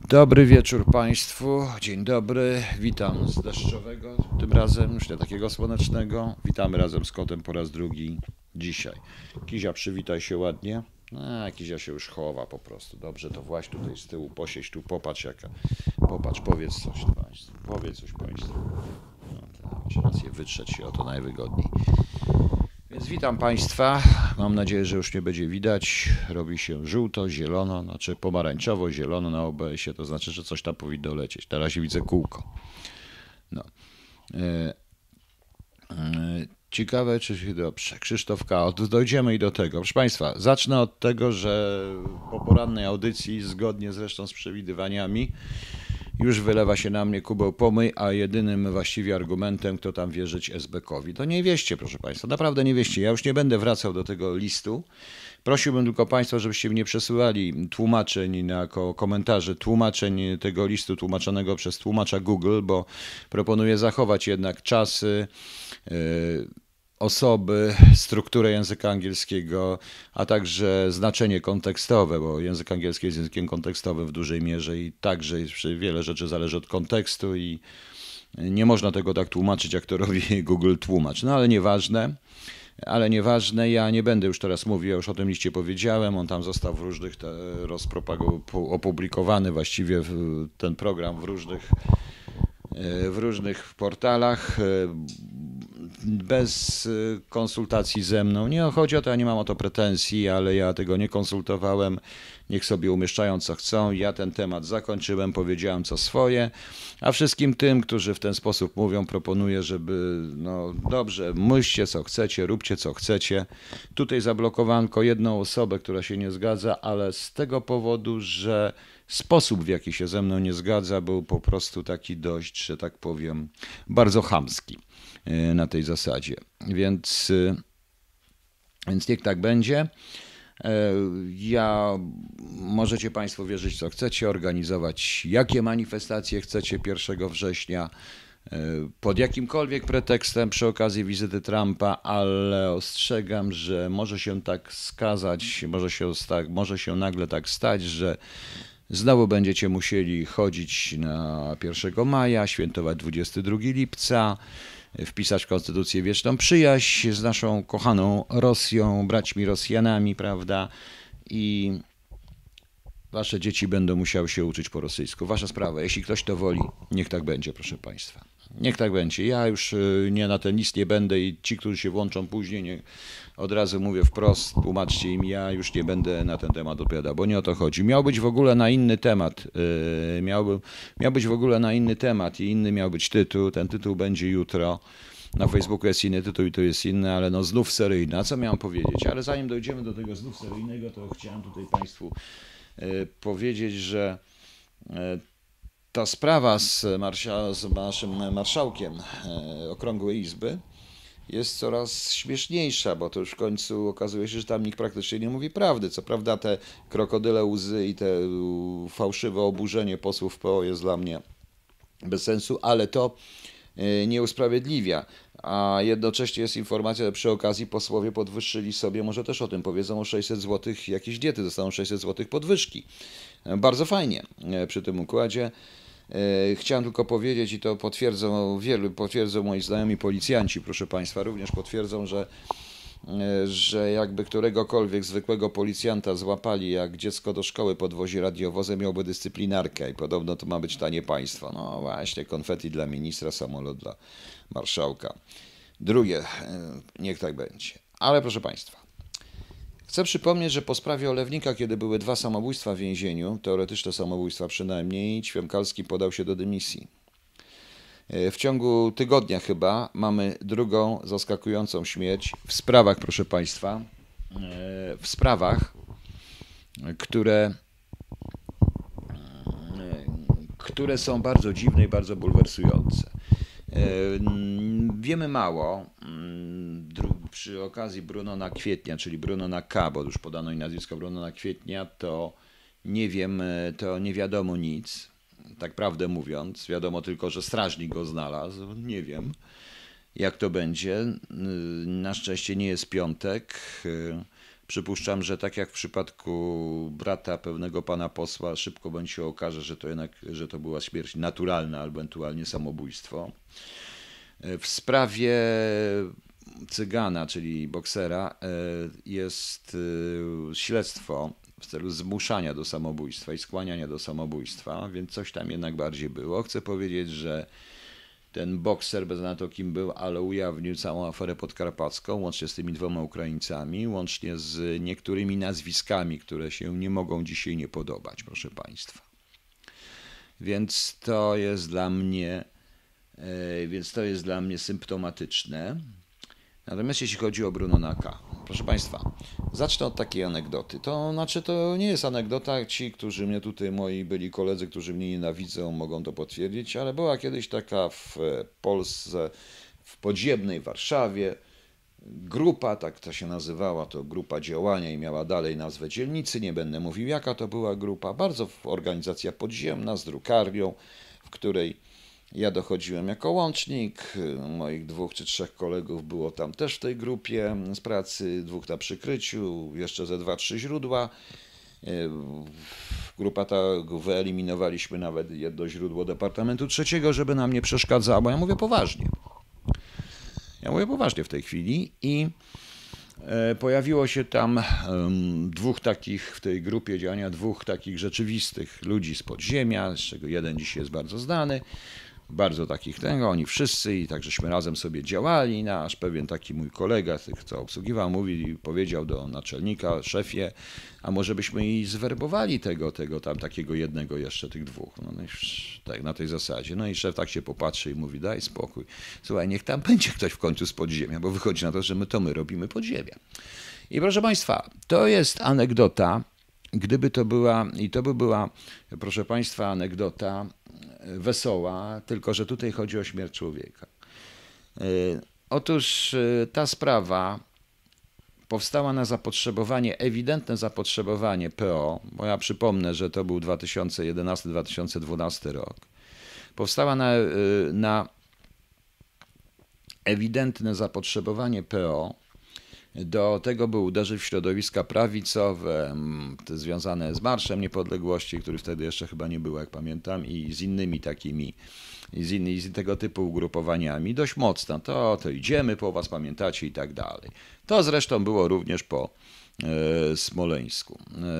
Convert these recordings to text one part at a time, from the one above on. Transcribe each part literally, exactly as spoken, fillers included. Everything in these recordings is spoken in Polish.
Dobry wieczór Państwu, dzień dobry, witam z deszczowego, tym razem już nie takiego słonecznego. Witamy razem z kotem po raz drugi dzisiaj. Kizia, przywitaj się ładnie. A, Kizia się już chowa po prostu. Dobrze, to właśnie tutaj z tyłu posiedź, tu popatrz jaka. Popatrz, powiedz coś Państwu, powiedz coś Państwu. No, to macie rację, wytrzeć się o to najwygodniej. Więc witam Państwa. Mam nadzieję, że już nie będzie widać. Robi się żółto, zielono, znaczy pomarańczowo, zielono na O B S ie, to znaczy, że coś tam powinno lecieć. Na razie widzę kółko. No. E, e, Ciekawe, czy się dobrze. Krzysztof K. Dojdziemy i do tego. Proszę Państwa, zacznę od tego, że po porannej audycji, zgodnie zresztą z przewidywaniami, już wylewa się na mnie kubeł pomyj, a jedynym właściwie argumentem, kto tam wierzyć S B kowi. To nie wieście, proszę Państwa, naprawdę nie wieście. Ja już nie będę wracał do tego listu. Prosiłbym tylko Państwa, żebyście mi nie przesyłali tłumaczeń na komentarzy, tłumaczeń tego listu tłumaczonego przez tłumacza Google, bo proponuję zachować jednak czasy, yy, osoby, strukturę języka angielskiego, a także znaczenie kontekstowe, bo język angielski jest językiem kontekstowym w dużej mierze i także wiele rzeczy zależy od kontekstu i nie można tego tak tłumaczyć, jak to robi Google Tłumacz. No ale nieważne, ale nieważne, ja nie będę już teraz mówił, ja już o tym liście powiedziałem, on tam został w różnych, opublikowany właściwie ten program w różnych w różnych portalach, bez konsultacji ze mną. Nie chodzi o to, ja nie mam o to pretensji, ale ja tego nie konsultowałem. Niech sobie umieszczają co chcą. Ja ten temat zakończyłem, powiedziałem co swoje, a wszystkim tym, którzy w ten sposób mówią, proponuję, żeby no dobrze, myślcie co chcecie, róbcie co chcecie. Tutaj zablokowałem tylko jedną osobę, która się nie zgadza, ale z tego powodu, że sposób, w jaki się ze mną nie zgadza, był po prostu taki dość, że tak powiem, bardzo chamski na tej zasadzie. Więc, więc niech tak będzie. Ja możecie Państwo wierzyć, co chcecie, organizować jakie manifestacje chcecie pierwszego września, pod jakimkolwiek pretekstem przy okazji wizyty Trumpa, ale ostrzegam, że może się tak skazać, może się, może się nagle tak stać, że znowu będziecie musieli chodzić na pierwszego maja, świętować dwudziestego drugiego lipca, wpisać w Konstytucję wieczną przyjaźń z naszą kochaną Rosją, braćmi Rosjanami, prawda? I wasze dzieci będą musiały się uczyć po rosyjsku. Wasza sprawa. Jeśli ktoś to woli, niech tak będzie, proszę Państwa. Niech tak będzie. Ja już nie na ten list nie będę i ci, którzy się włączą później, nie, od razu mówię wprost, tłumaczcie im, ja już nie będę na ten temat odpowiadał, bo nie o to chodzi. Miał być w ogóle na inny temat. Yy, miał, miał być w ogóle na inny temat i inny miał być tytuł. Ten tytuł będzie jutro. Na Facebooku jest inny tytuł i to jest inny, ale no znów seryjny. A co miałem powiedzieć? Ale zanim dojdziemy do tego znów seryjnego, to chciałem tutaj Państwu yy, powiedzieć, że yy, ta sprawa z, marsza, z naszym marszałkiem yy, Okrągłej Izby jest coraz śmieszniejsza, bo to już w końcu okazuje się, że tam nikt praktycznie nie mówi prawdy. Co prawda te krokodyle łzy i te fałszywe oburzenie posłów P O jest dla mnie bez sensu, ale to nie usprawiedliwia. A jednocześnie jest informacja, że przy okazji posłowie podwyższyli sobie, może też o tym powiedzą, o sześćset złotych jakieś diety, dostaną sześćset złotych podwyżki. Bardzo fajnie przy tym układzie. Chciałem tylko powiedzieć i to potwierdzą wielu, potwierdzą moi znajomi policjanci, proszę Państwa, również potwierdzą, że, że jakby któregokolwiek zwykłego policjanta złapali, jak dziecko do szkoły podwozi radiowozem, miałby dyscyplinarkę i podobno to ma być tanie państwo. No właśnie, konfetti dla ministra, samolot dla marszałka. Drugie, niech tak będzie. Ale proszę Państwa, chcę przypomnieć, że po sprawie Olewnika, kiedy były dwa samobójstwa w więzieniu, teoretyczne samobójstwa przynajmniej, Ćwiąkalski podał się do dymisji. W ciągu tygodnia chyba mamy drugą zaskakującą śmierć w sprawach, proszę Państwa, w sprawach, które, które są bardzo dziwne i bardzo bulwersujące. Wiemy mało. Przy okazji Brunona Kwietnia, czyli Brunona K., bo już podano i nazwisko Brunona Kwietnia, to nie wiem, to nie wiadomo nic, tak prawdę mówiąc. Wiadomo tylko, że strażnik go znalazł. Nie wiem, jak to będzie. Na szczęście nie jest piątek. Przypuszczam, że tak jak w przypadku brata pewnego pana posła, szybko będzie się okaże, że to jednak, że to była śmierć naturalna albo ewentualnie samobójstwo. W sprawie Cygana, czyli boksera, jest śledztwo w celu zmuszania do samobójstwa i skłaniania do samobójstwa, więc coś tam jednak bardziej było. Chcę powiedzieć, że ten bokser, bez na to kim był, ale ujawnił całą aferę podkarpacką, łącznie z tymi dwoma Ukraińcami, łącznie z niektórymi nazwiskami, które się nie mogą dzisiaj nie podobać, proszę Państwa. Więc to jest dla mnie, więc to jest dla mnie symptomatyczne. Natomiast jeśli chodzi o Brunona K., proszę Państwa, zacznę od takiej anegdoty. To znaczy, to nie jest anegdota, ci, którzy mnie tutaj, moi byli koledzy, którzy mnie nienawidzą, mogą to potwierdzić, ale była kiedyś taka w Polsce, w podziemnej Warszawie, grupa, tak to się nazywała, to grupa działania i miała dalej nazwę dzielnicy, nie będę mówił jaka to była grupa, bardzo organizacja podziemna z drukarnią, w której ja dochodziłem jako łącznik, moich dwóch czy trzech kolegów było tam też w tej grupie z pracy, dwóch na przykryciu, jeszcze ze dwa, trzy źródła. Grupa ta, wyeliminowaliśmy nawet jedno źródło Departamentu Trzeciego, żeby nam nie przeszkadzało. Ja mówię poważnie. Ja mówię poważnie w tej chwili i pojawiło się tam dwóch takich, w tej grupie działania, dwóch takich rzeczywistych ludzi z podziemia, z czego jeden dzisiaj jest bardzo znany. Bardzo takich tego, oni wszyscy i tak żeśmy razem sobie działali, no, aż pewien taki mój kolega, tych co obsługiwał, mówił, powiedział do naczelnika, szefie, a może byśmy i zwerbowali tego, tego tam takiego jednego jeszcze, tych dwóch, no, no tak na tej zasadzie. No i szef tak się popatrzy i mówi, daj spokój, słuchaj, niech tam będzie ktoś w końcu z podziemia, bo wychodzi na to, że my to my robimy podziemia. I proszę Państwa, to jest anegdota, gdyby to była, i to by była, proszę Państwa, anegdota wesoła, tylko że tutaj chodzi o śmierć człowieka. Otóż ta sprawa powstała na zapotrzebowanie, ewidentne zapotrzebowanie P O, bo ja przypomnę, że to był dwa tysiące jedenasty dwa tysiące dwunasty rok. Powstała na, na ewidentne zapotrzebowanie P O. Do tego by uderzyć w środowiska prawicowe, związane z Marszem Niepodległości, który wtedy jeszcze chyba nie było, jak pamiętam, i z innymi takimi, i z, innymi, z tego typu ugrupowaniami. Dość mocno. To, to idziemy po was, pamiętacie i tak dalej. To zresztą było również po e, Smoleńsku.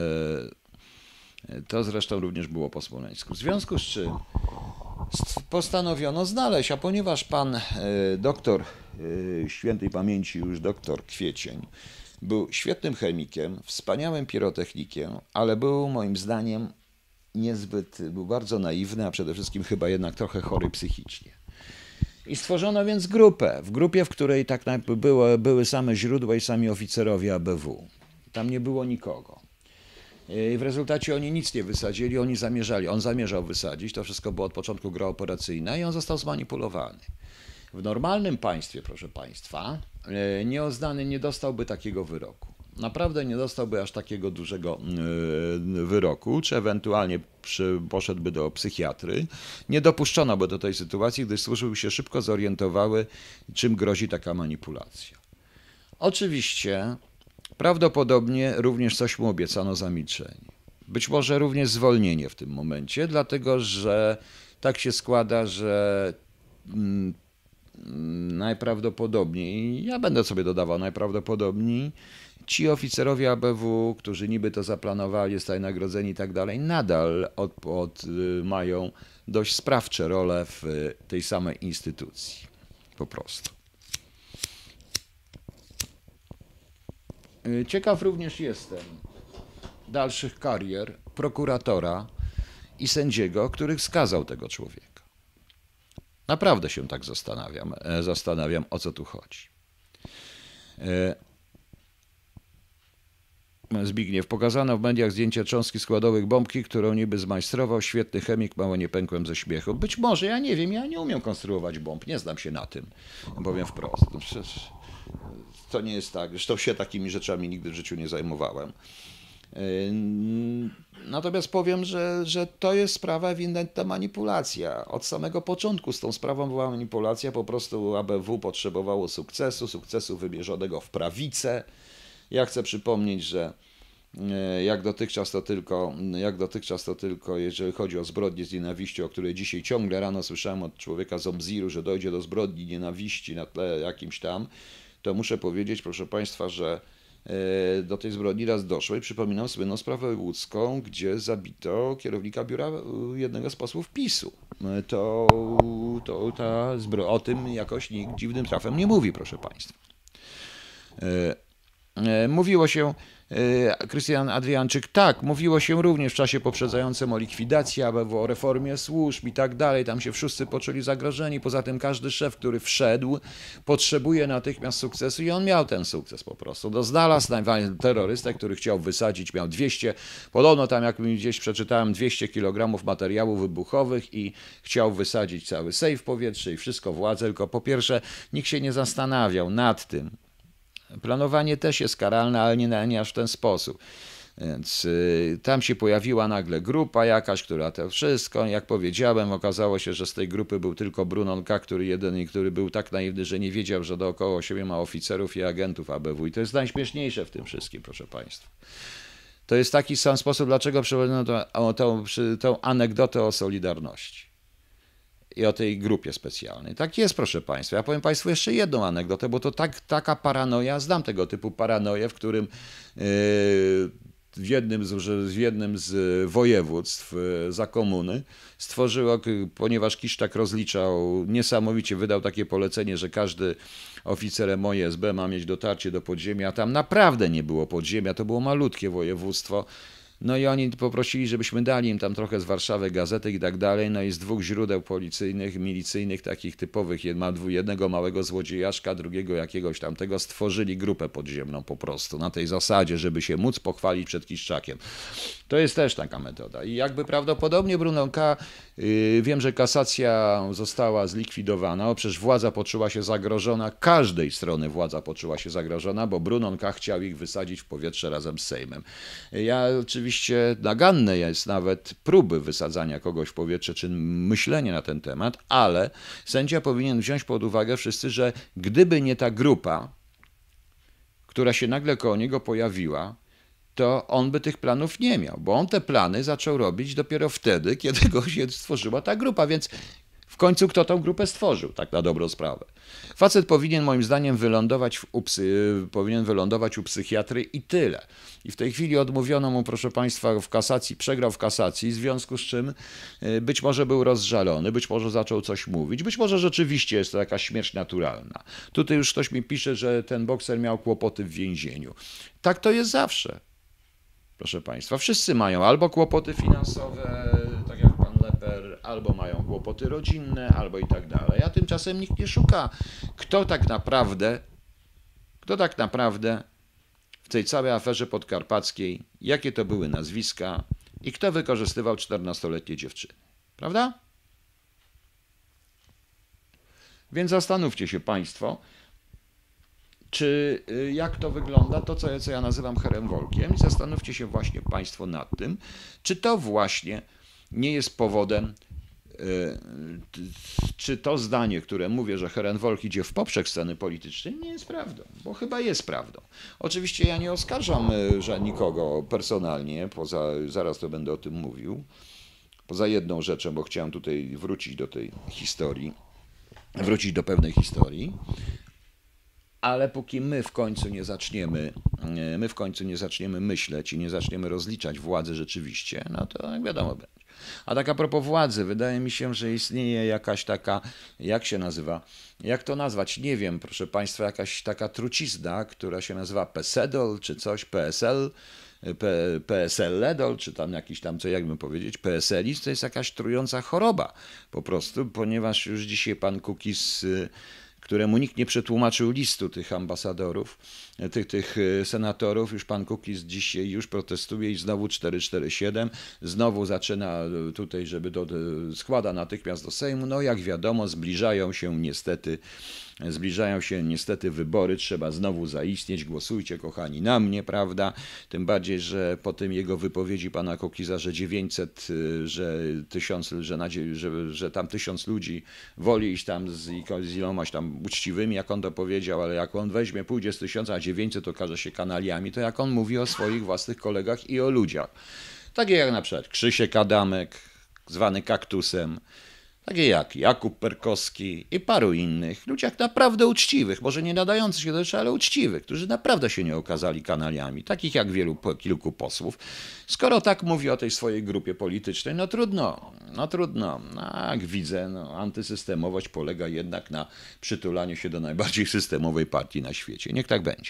E, to zresztą również było po Smoleńsku. W związku z czym postanowiono znaleźć, a ponieważ pan e, doktor świętej pamięci już doktor Kwiecień był świetnym chemikiem, wspaniałym pirotechnikiem, ale był moim zdaniem niezbyt, był bardzo naiwny, a przede wszystkim chyba jednak trochę chory psychicznie. I stworzono więc grupę, w grupie, w której tak naprawdę były, były same źródła i sami oficerowie A B W. Tam nie było nikogo. I w rezultacie oni nic nie wysadzili, oni zamierzali, on zamierzał wysadzić, to wszystko było od początku gra operacyjna i on został zmanipulowany. W normalnym państwie, proszę Państwa, nieoznany nie dostałby takiego wyroku. Naprawdę nie dostałby aż takiego dużego wyroku, czy ewentualnie przy, poszedłby do psychiatry. Nie dopuszczono by do tej sytuacji, gdyż służby się szybko zorientowały, czym grozi taka manipulacja. Oczywiście, prawdopodobnie również coś mu obiecano za milczenie. Być może również zwolnienie w tym momencie, dlatego że tak się składa, że najprawdopodobniej, ja będę sobie dodawał, najprawdopodobniej ci oficerowie A B W, którzy niby to zaplanowali, zostali nagrodzeni i tak dalej, nadal od, od, mają dość sprawcze role w tej samej instytucji. Po prostu. Ciekaw również jestem dalszych karier prokuratora i sędziego, który skazał tego człowieka. Naprawdę się tak zastanawiam, zastanawiam, o co tu chodzi. Zbigniew, pokazano w mediach zdjęcie cząstki składowych bombki, którą niby zmajstrował świetny chemik, mało nie pękłem ze śmiechu. Być może, ja nie wiem, ja nie umiem konstruować bomb, nie znam się na tym, powiem wprost. No przecież to nie jest tak, zresztą się takimi rzeczami nigdy w życiu nie zajmowałem. Natomiast powiem, że, że to jest sprawa ewidentna manipulacja. Od samego początku z tą sprawą była manipulacja, po prostu A B W potrzebowało sukcesu, sukcesu wymierzonego w prawicę, Ja chcę przypomnieć, że jak dotychczas to tylko, jak dotychczas to tylko, jeżeli chodzi o zbrodnie z nienawiści, o której dzisiaj ciągle rano słyszałem od człowieka z Obziru, że dojdzie do zbrodni nienawiści na tle jakimś tam, to muszę powiedzieć, proszę Państwa, że do tej zbrodni raz doszło i przypominam słynną sprawę łódzką, gdzie zabito kierownika biura jednego z posłów PiSu. To, to ta zbro... o tym jakoś nikt dziwnym trafem nie mówi, proszę Państwa. Mówiło się, Krystian Adrianczyk, tak, mówiło się również w czasie poprzedzającym o likwidacji A B W, o reformie służb i tak dalej, tam się wszyscy poczuli zagrożeni, poza tym każdy szef, który wszedł, potrzebuje natychmiast sukcesu i on miał ten sukces po prostu. No, znalazł terrorystę, który chciał wysadzić, miał dwieście, podobno tam jak gdzieś przeczytałem, dwieście kilogramów materiałów wybuchowych i chciał wysadzić cały sejf powietrzny i wszystko władze, tylko po pierwsze nikt się nie zastanawiał nad tym. Planowanie też jest karalne, ale nie, nie aż w ten sposób. Więc y, tam się pojawiła nagle grupa jakaś, która to wszystko, jak powiedziałem, okazało się, że z tej grupy był tylko Brunon K., który jeden i który był tak naiwny, że nie wiedział, że dookoła siebie ma oficerów i agentów A B W. I to jest najśmieszniejsze w tym wszystkim, proszę Państwa. To jest taki sam sposób, dlaczego przeprowadzono tą, tą, tą anegdotę o Solidarności i o tej grupie specjalnej. Tak jest, proszę Państwa. Ja powiem Państwu jeszcze jedną anegdotę, bo to tak, taka paranoja, znam tego typu paranoję, w którym yy, w jednym z, w jednym z województw yy, za komuny stworzyło, ponieważ Kiszczak rozliczał niesamowicie, wydał takie polecenie, że każdy oficer M O I S B ma mieć dotarcie do podziemia, a tam naprawdę nie było podziemia, to było malutkie województwo. No i oni poprosili, żebyśmy dali im tam trochę z Warszawy gazetek i tak dalej. No i z dwóch źródeł policyjnych, milicyjnych, takich typowych, jednego małego złodziejaszka, drugiego jakiegoś tamtego, stworzyli grupę podziemną po prostu na tej zasadzie, żeby się móc pochwalić przed Kiszczakiem. To jest też taka metoda. I jakby prawdopodobnie Brunon K., yy, wiem, że kasacja została zlikwidowana, o przecież władza poczuła się zagrożona, każdej strony władza poczuła się zagrożona, bo Brunon K. chciał ich wysadzić w powietrze razem z Sejmem. Ja oczywiście naganne jest nawet próby wysadzania kogoś w powietrze, czy myślenie na ten temat, ale sędzia powinien wziąć pod uwagę wszyscy, że gdyby nie ta grupa, która się nagle koło niego pojawiła, to on by tych planów nie miał, bo on te plany zaczął robić dopiero wtedy, kiedy go się stworzyła ta grupa, więc w końcu kto tą grupę stworzył, tak na dobrą sprawę. Facet powinien moim zdaniem wylądować, w, u, psy, powinien wylądować u psychiatry i tyle. I w tej chwili odmówiono mu, proszę Państwa, w kasacji, przegrał w kasacji, w związku z czym być może był rozżalony, być może zaczął coś mówić, być może rzeczywiście jest to jakaś śmierć naturalna. Tutaj już ktoś mi pisze, że ten bokser miał kłopoty w więzieniu. Tak to jest zawsze. Proszę Państwa, wszyscy mają albo kłopoty finansowe, tak jak pan Leper, albo mają kłopoty rodzinne, albo i tak dalej. A tymczasem nikt nie szuka, kto tak naprawdę, kto tak naprawdę w tej całej aferze podkarpackiej, jakie to były nazwiska i kto wykorzystywał czternastoletnie dziewczyny. Prawda? Więc zastanówcie się Państwo, czy jak to wygląda, to co, co ja nazywam heremwolkiem, i zastanówcie się właśnie Państwo nad tym, czy to właśnie nie jest powodem, czy to zdanie, które mówię, że heremwolk idzie w poprzek sceny politycznej, nie jest prawdą, bo chyba jest prawdą. Oczywiście ja nie oskarżam że nikogo personalnie, poza, zaraz to będę o tym mówił, poza jedną rzeczą, bo chciałem tutaj wrócić do tej historii, wrócić do pewnej historii. Ale póki my w końcu nie zaczniemy, my w końcu nie zaczniemy myśleć i nie zaczniemy rozliczać władzy rzeczywiście, no to jak wiadomo będzie. A tak a propos władzy, wydaje mi się, że istnieje jakaś taka, jak się nazywa, jak to nazwać, nie wiem, proszę Państwa, jakaś taka trucizna, która się nazywa Pesedol czy coś, P S L, P S L-Ledol, czy tam jakiś tam, co jakbym powiedzieć, P S L-izm, to jest jakaś trująca choroba po prostu, ponieważ już dzisiaj pan Kukiz, któremu nikt nie przetłumaczył listu tych ambasadorów, tych, tych senatorów, już pan Kukiz dzisiaj już protestuje i znowu czterysta czterdzieści siedem, znowu zaczyna tutaj, żeby do, składa natychmiast do Sejmu. No jak wiadomo, zbliżają się niestety, zbliżają się niestety wybory, trzeba znowu zaistnieć, głosujcie kochani na mnie, prawda? Tym bardziej, że po tym jego wypowiedzi pana Kukiza, że dziewięćset, że tysiąc, że, nadzie, że, że tam tysiąc ludzi woli iść tam z, z ilomaś tam uczciwymi, jak on to powiedział, ale jak on weźmie, pójdzie z tysiąca, dziewięćset okaże się kanaliami, to jak on mówi o swoich własnych kolegach i o ludziach. Takie jak na przykład Krzysiek Adamek, zwany Kaktusem, takie jak Jakub Perkowski i paru innych, ludziach naprawdę uczciwych, może nie nadających się do rzeczy, ale uczciwych, którzy naprawdę się nie okazali kanaliami, takich jak wielu, kilku posłów. Skoro tak mówi o tej swojej grupie politycznej, no trudno, no trudno. No, jak widzę, no, antysystemowość polega jednak na przytulaniu się do najbardziej systemowej partii na świecie. Niech tak będzie.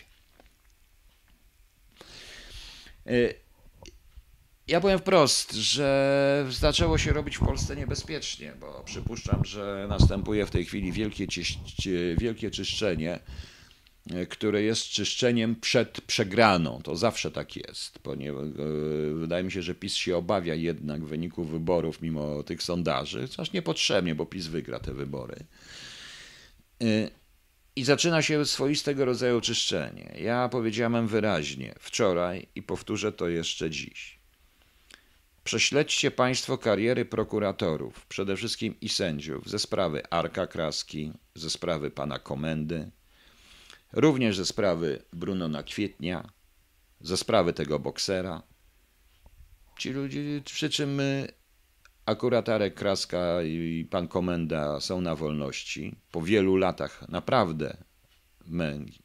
Ja powiem wprost, że zaczęło się robić w Polsce niebezpiecznie, bo przypuszczam, że następuje w tej chwili wielkie, wielkie czyszczenie, które jest czyszczeniem przed przegraną. To zawsze tak jest, ponieważ wydaje mi się, że PiS się obawia jednak wyniku wyborów mimo tych sondaży, chociaż niepotrzebnie, bo PiS wygra te wybory. I zaczyna się swoistego rodzaju czyszczenie. Ja powiedziałem wyraźnie wczoraj i powtórzę to jeszcze dziś. Prześledźcie Państwo kariery prokuratorów, przede wszystkim i sędziów, ze sprawy Arka Kraski, ze sprawy pana Komendy, również ze sprawy Brunona Kwietnia, ze sprawy tego boksera. Ci ludzie, przy czym akurat Arek Kraska i pan Komenda są na wolności po wielu latach naprawdę męki.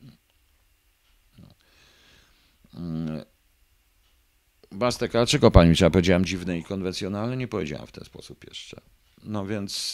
No. Bastek, a czego pani mi ja powiedziałem dziwne i konwencjonalne? Nie powiedziałem w ten sposób jeszcze. No więc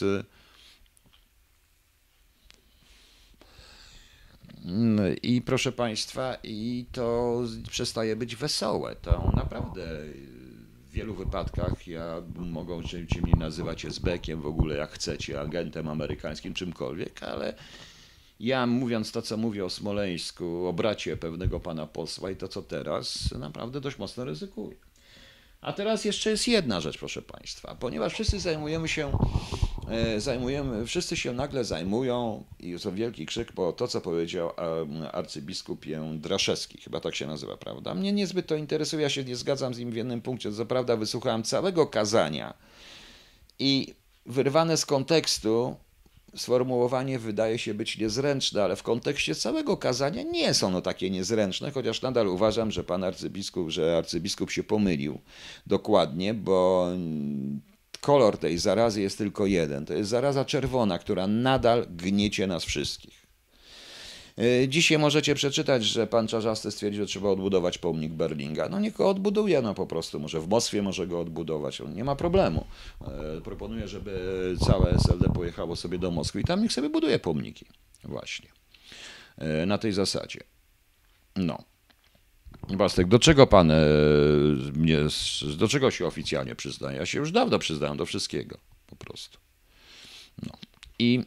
i proszę państwa, i to przestaje być wesołe. To naprawdę w wielu wypadkach ja mogą cię mnie nazywać esbekiem w ogóle jak chcecie, agentem amerykańskim, czymkolwiek, ale ja mówiąc to, co mówię o Smoleńsku, o bracie pewnego pana posła i to, co teraz, naprawdę dość mocno ryzykuję. A teraz jeszcze jest jedna rzecz, proszę państwa, ponieważ wszyscy zajmujemy się, zajmujemy, wszyscy się nagle zajmują i jest wielki krzyk po to, co powiedział arcybiskup Draszewski, chyba tak się nazywa, prawda? Mnie niezbyt to interesuje, ja się nie zgadzam z nim w jednym punkcie, co prawda wysłuchałem całego kazania i wyrwane z kontekstu sformułowanie wydaje się być niezręczne, ale w kontekście całego kazania nie jest ono takie niezręczne, chociaż nadal uważam, że pan arcybiskup, że arcybiskup się pomylił dokładnie, bo kolor tej zarazy jest tylko jeden. To jest zaraza czerwona, która nadal gniecie nas wszystkich. Dzisiaj możecie przeczytać, że pan Czarzasty stwierdził, że trzeba odbudować pomnik Berlinga. No niech go odbuduje, no po prostu. Może w Moskwie może go odbudować. Nie ma problemu. Proponuję, żeby całe S L D pojechało sobie do Moskwy i tam niech sobie buduje pomniki. Właśnie. Na tej zasadzie. No. Bastek, do czego pan mnie, do czego się oficjalnie przyznaje? Ja się już dawno przyznałem do wszystkiego. Po prostu. No. I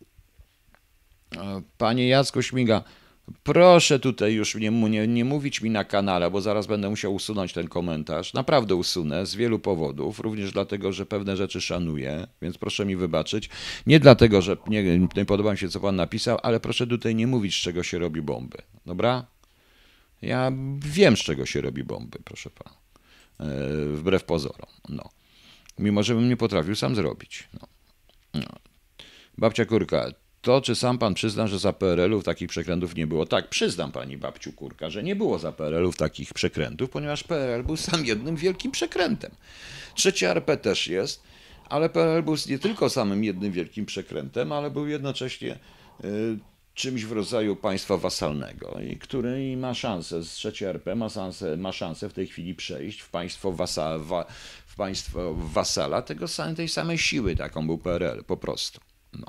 panie Jacku Śmiga, proszę tutaj już nie, nie, nie mówić mi na kanale, bo zaraz będę musiał usunąć ten komentarz. Naprawdę usunę z wielu powodów, również dlatego, że pewne rzeczy szanuję, więc proszę mi wybaczyć. Nie dlatego, że nie, nie podoba mi się, co pan napisał, ale proszę tutaj nie mówić, z czego się robi bomby. Dobra? Ja wiem, z czego się robi bomby, proszę pana. Wbrew pozorom. No. Mimo, że bym nie potrafił sam zrobić. No. No. Babcia Kurka. To, czy sam pan przyzna, że za P R L-ów takich przekrętów nie było? Tak, przyznam pani babciu Kurka, że nie było za P R L-ów takich przekrętów, ponieważ P R L był sam jednym wielkim przekrętem. Trzecia R P też jest, ale P R L był nie tylko samym jednym wielkim przekrętem, ale był jednocześnie y, czymś w rodzaju państwa wasalnego, i który ma szansę, z trzecia R P ma szansę, ma szansę w tej chwili przejść w państwo, wasa, wa, w państwo wasala tego, tej samej siły, taką był P R L, po prostu. No.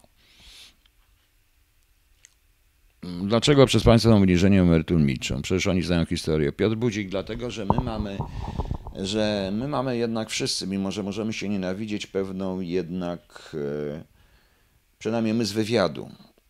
Dlaczego przez państwa obniżenie emerytur milczą? Przecież oni znają historię. Piotr Budzik, dlatego, że my mamy, że my mamy jednak wszyscy, mimo że możemy się nienawidzieć, pewną jednak, przynajmniej my z wywiadu,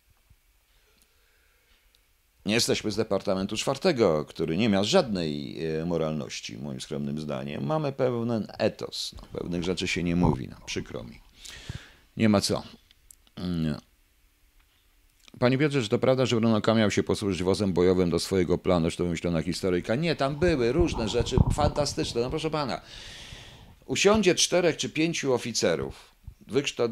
nie jesteśmy z Departamentu Czwartego, który nie miał żadnej moralności, moim skromnym zdaniem. Mamy pewien etos. No, pewnych rzeczy się nie mówi, no, przykro mi. Nie ma co. Nie. Panie Piotrze, czy to prawda, że Bruno K. miał się posłużyć wozem bojowym do swojego planu, że to wymyślona historyjka? Nie, tam były różne rzeczy fantastyczne. No proszę pana, usiądzie czterech czy pięciu oficerów,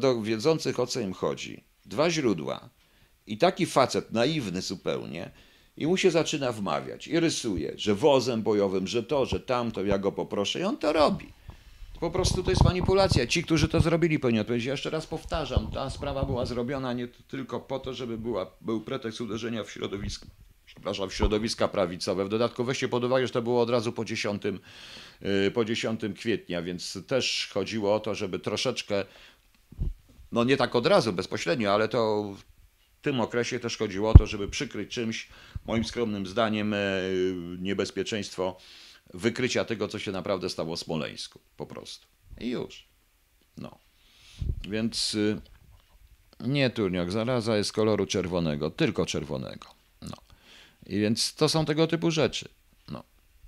wiedzących o co im chodzi, dwa źródła i taki facet naiwny zupełnie I mu się zaczyna wmawiać i rysuje, że wozem bojowym, że to, że tamto, ja go poproszę i on to robi. Po prostu to jest manipulacja. Ci, którzy to zrobili, powinni odpowiedzieć. Ja jeszcze raz powtarzam, ta sprawa była zrobiona nie tylko po to, żeby była, był pretekst uderzenia w środowisko, przepraszam, w środowiska prawicowe. W dodatku weźcie pod uwagę, że to było od razu po dziesiątego, po dziesiątego kwietnia, więc też chodziło o to, żeby troszeczkę, no nie tak od razu bezpośrednio, ale to w tym okresie też chodziło o to, żeby przykryć czymś, moim skromnym zdaniem, niebezpieczeństwo wykrycia tego, co się naprawdę stało w Smoleńsku. Po prostu. I już. No. Więc nie, Turniak, zaraza jest koloru czerwonego, tylko czerwonego. No. I więc to są tego typu rzeczy. No.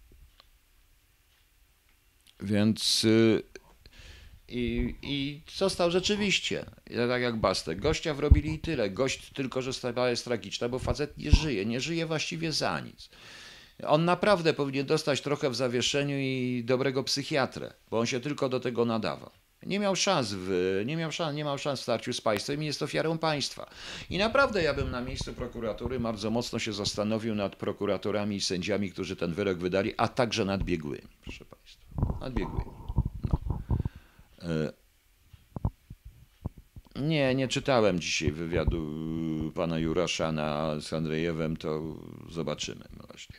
Więc i, i został rzeczywiście, tak jak Bastek. Gościa wrobili i tyle. Gość tylko, że sprawa jest tragiczna, bo facet nie żyje. Nie żyje właściwie za nic. On naprawdę powinien dostać trochę w zawieszeniu i dobrego psychiatrę, bo on się tylko do tego nadawał. Nie miał szans, w, nie, miał szans, nie miał szans w starciu z państwem i jest ofiarą państwa. I naprawdę ja bym na miejscu prokuratury bardzo mocno się zastanowił nad prokuratorami i sędziami, którzy ten wyrok wydali, a także nad biegłymi, proszę państwa. Nad biegłymi. No. Nie, nie czytałem dzisiaj wywiadu pana Jurasza na, z Andrzejewem, to zobaczymy właśnie.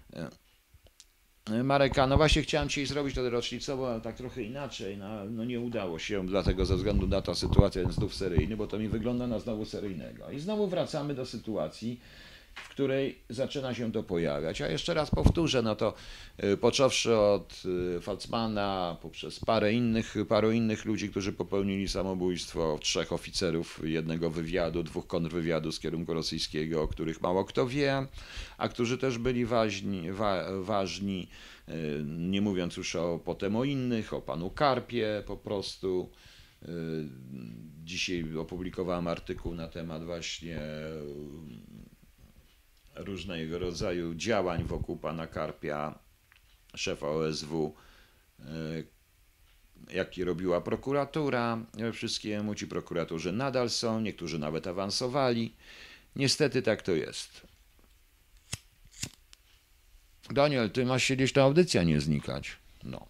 Mareka, no właśnie chciałem dzisiaj zrobić to rocznicowo, ale tak trochę inaczej, no, no nie udało się, dlatego ze względu na to sytuacja jest znów seryjny, bo to mi wygląda na znowu seryjnego. I znowu wracamy do sytuacji, w której zaczyna się to pojawiać. A jeszcze raz powtórzę, no to y, począwszy od y, Facmana, poprzez parę innych, paru innych ludzi, którzy popełnili samobójstwo, trzech oficerów jednego wywiadu, dwóch kontrwywiadu z kierunku rosyjskiego, o których mało kto wie, a którzy też byli ważni, wa, ważni y, nie mówiąc już o, potem o innych, o panu Karpie po prostu. Y, dzisiaj opublikowałem artykuł na temat właśnie różnego rodzaju działań wokół pana Karpia, szefa O S W, jaki robiła prokuratura. Wszystkiemu ci prokuratorzy nadal są, niektórzy nawet awansowali. Niestety tak to jest. Daniel, ty masz siedzieć na audycji, a nie znikać. No.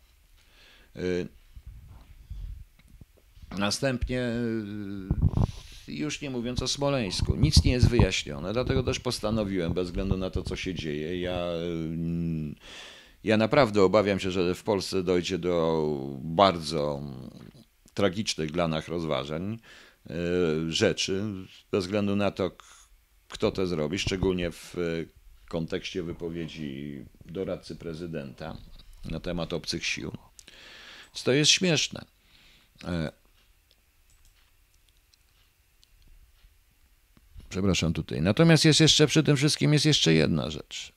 Następnie, już nie mówiąc o Smoleńsku, nic nie jest wyjaśnione, dlatego też postanowiłem, bez względu na to, co się dzieje, ja, ja naprawdę obawiam się, że w Polsce dojdzie do bardzo tragicznych dla nas rozważań, rzeczy, bez względu na to, kto to zrobi, szczególnie w kontekście wypowiedzi doradcy prezydenta na temat obcych sił. To jest śmieszne. Przepraszam tutaj. Natomiast jest jeszcze przy tym wszystkim jest jeszcze jedna rzecz.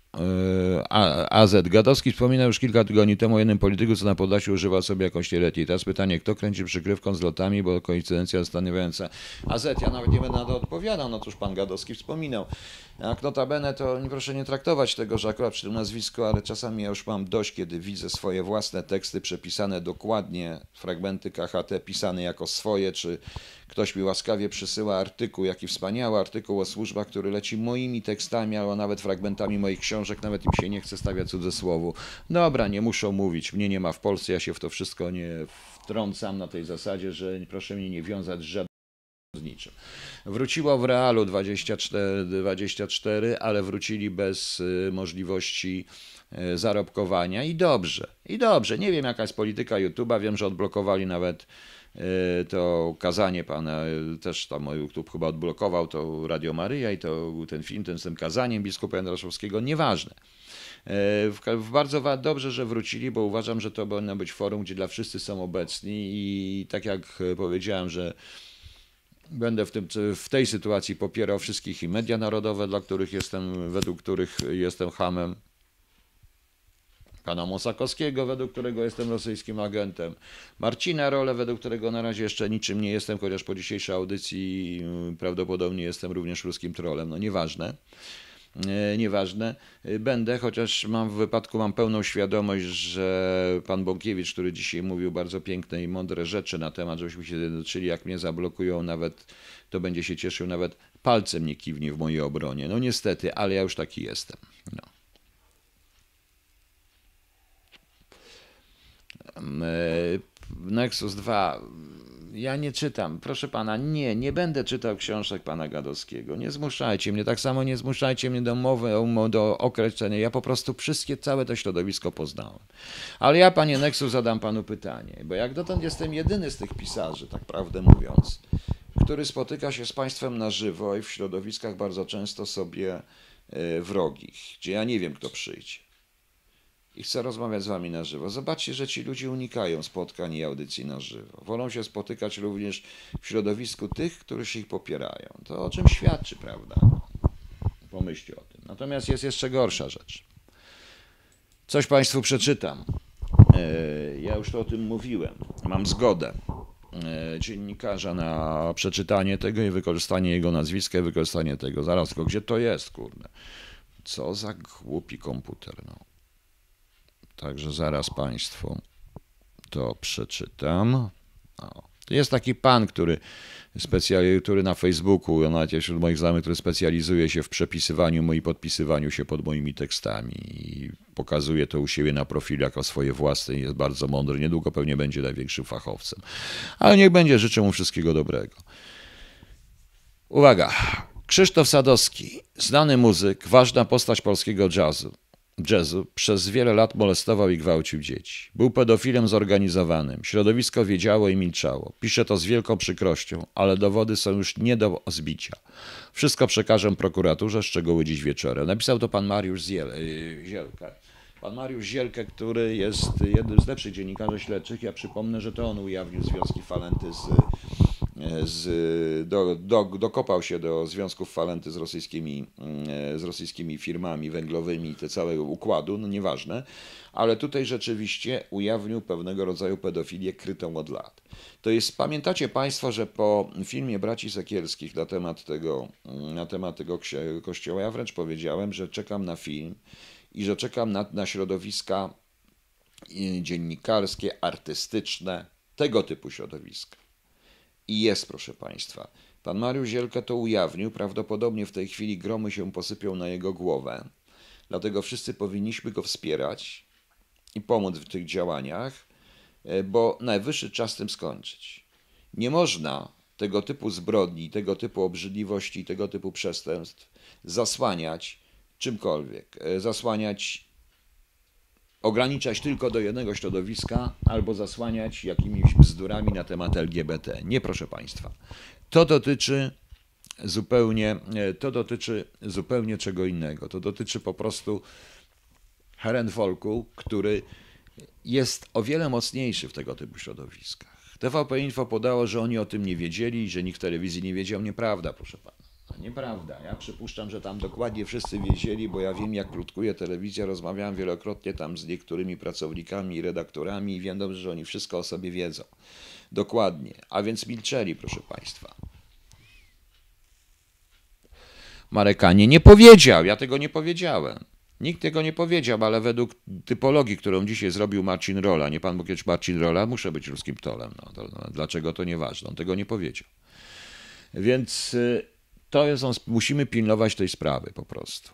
A Z. Gadowski wspominał już kilka tygodni temu o jednym polityku, co na Podlasiu używał sobie jakąś nieletniej. Teraz pytanie, kto kręci przykrywką z lotami, bo koincydencja zastanawiająca. A Z. Ja nawet nie będę na to odpowiadał, no cóż pan Gadowski wspominał. Jak notabene, to nie proszę nie traktować tego, że akurat przy tym nazwisku, ale czasami ja już mam dość, kiedy widzę swoje własne teksty przepisane dokładnie, fragmenty K H T pisane jako swoje, czy ktoś mi łaskawie przysyła artykuł, jaki wspaniały artykuł o służbach, który leci moimi tekstami, albo nawet fragmentami moich książek, nawet im się nie chce stawiać cudzysłowu. Dobra, nie muszą mówić, mnie nie ma w Polsce, ja się w to wszystko nie wtrącam na tej zasadzie, że proszę mnie nie wiązać z żadnym z niczym. Wróciło w realu dwadzieścia cztery, dwadzieścia cztery, ale wrócili bez możliwości zarobkowania i dobrze, i dobrze. Nie wiem, jaka jest polityka YouTube'a, wiem, że odblokowali nawet to kazanie pana, też tam YouTube chyba odblokował to Radio Maryja i to ten film, ten z tym kazaniem biskupa Jędraszowskiego, nieważne. Bardzo dobrze, że wrócili, bo uważam, że to powinno być forum, gdzie dla wszyscy są obecni i tak jak powiedziałem, że będę w, tym, w tej sytuacji popierał wszystkich i media narodowe, dla których jestem, według których jestem hamem, pana Mosakowskiego, według którego jestem rosyjskim agentem, Marcina Rolę, według którego na razie jeszcze niczym nie jestem, chociaż po dzisiejszej audycji prawdopodobnie jestem również ruskim trollem, no nieważne. e, nieważne. E, Będę, chociaż mam w wypadku mam pełną świadomość, że pan Bąkiewicz, który dzisiaj mówił bardzo piękne i mądre rzeczy na temat, żebyśmy się zjednoczyli, jak mnie zablokują nawet, to będzie się cieszył, nawet palcem nie kiwnie w mojej obronie. No niestety, ale ja już taki jestem. No. E, Nexus dwa. Ja nie czytam, proszę pana, nie, nie będę czytał książek pana Gadowskiego. Nie zmuszajcie mnie, tak samo nie zmuszajcie mnie do mowy, do określenia. Ja po prostu wszystkie, całe to środowisko poznałem. Ale ja, panie Nexus, zadam panu pytanie, bo jak dotąd jestem jedyny z tych pisarzy, tak prawdę mówiąc, który spotyka się z państwem na żywo i w środowiskach bardzo często sobie e, wrogich, gdzie ja nie wiem, kto przyjdzie. I chcę rozmawiać z wami na żywo. Zobaczcie, że ci ludzie unikają spotkań i audycji na żywo. Wolą się spotykać również w środowisku tych, którzy ich popierają. To o czym świadczy, prawda? Pomyślcie o tym. Natomiast jest jeszcze gorsza rzecz. Coś państwu przeczytam. Ja już to o tym mówiłem. Mam zgodę dziennikarza na przeczytanie tego i wykorzystanie jego nazwiska i wykorzystanie tego. Zaraz, tylko gdzie to jest, kurde? Co za głupi komputer, no. Także zaraz państwu to przeczytam. O. Jest taki pan, który, specjali, który na Facebooku, nawet jest wśród moich znajomych, który specjalizuje się w przepisywaniu mu i podpisywaniu się pod moimi tekstami i pokazuje to u siebie na profilu jako swoje własne i jest bardzo mądry. Niedługo pewnie będzie największym fachowcem. Ale niech będzie, życzę mu wszystkiego dobrego. Uwaga. Krzysztof Sadowski, znany muzyk, ważna postać polskiego jazzu. jazzu, przez wiele lat molestował i gwałcił dzieci. Był pedofilem zorganizowanym. Środowisko wiedziało i milczało. Piszę to z wielką przykrością, ale dowody są już nie do zbicia. Wszystko przekażę prokuraturze, szczegóły dziś wieczorem. Napisał to pan Mariusz Ziel, Zielka. Pan Mariusz Zielkę, który jest jednym z lepszych dziennikarzy śledczych. Ja przypomnę, że to on ujawnił związki Falenty z... Z, do, do, dokopał się do związków Falenty z rosyjskimi, z rosyjskimi firmami węglowymi i te całego układu, no nieważne, ale tutaj rzeczywiście ujawnił pewnego rodzaju pedofilię krytą od lat. To jest, pamiętacie państwo, że po filmie braci Sekielskich na temat tego, na temat tego kościoła, ja wręcz powiedziałem, że czekam na film i że czekam na, na środowiska dziennikarskie, artystyczne, tego typu środowiska. I jest, proszę państwa. Pan Mariusz Zielka to ujawnił. Prawdopodobnie w tej chwili gromy się posypią na jego głowę. Dlatego wszyscy powinniśmy go wspierać i pomóc w tych działaniach, bo najwyższy czas tym skończyć. Nie można tego typu zbrodni, tego typu obrzydliwości, tego typu przestępstw zasłaniać czymkolwiek. Zasłaniać ograniczać tylko do jednego środowiska albo zasłaniać jakimiś bzdurami na temat L G B T. Nie, proszę państwa. To dotyczy zupełnie, to dotyczy zupełnie czego innego. To dotyczy po prostu herrenvolku, który jest o wiele mocniejszy w tego typu środowiskach. T V P Info podało, że oni o tym nie wiedzieli, że nikt w telewizji nie wiedział. Nieprawda, proszę pana. Nieprawda. Ja przypuszczam, że tam dokładnie wszyscy wiedzieli, bo ja wiem, jak plotkuje telewizja. Rozmawiałem wielokrotnie tam z niektórymi pracownikami i redaktorami i wiem dobrze, że oni wszystko o sobie wiedzą. Dokładnie. A więc milczeli, proszę państwa. Marekanie nie powiedział. Ja tego nie powiedziałem. Nikt tego nie powiedział, ale według typologii, którą dzisiaj zrobił Marcin Rola, nie pan Bukiewicz, Marcin Rola, muszę być ruskim ptolem. No, to, no, dlaczego to nieważne? On tego nie powiedział. Więc... To jest, musimy pilnować tej sprawy po prostu.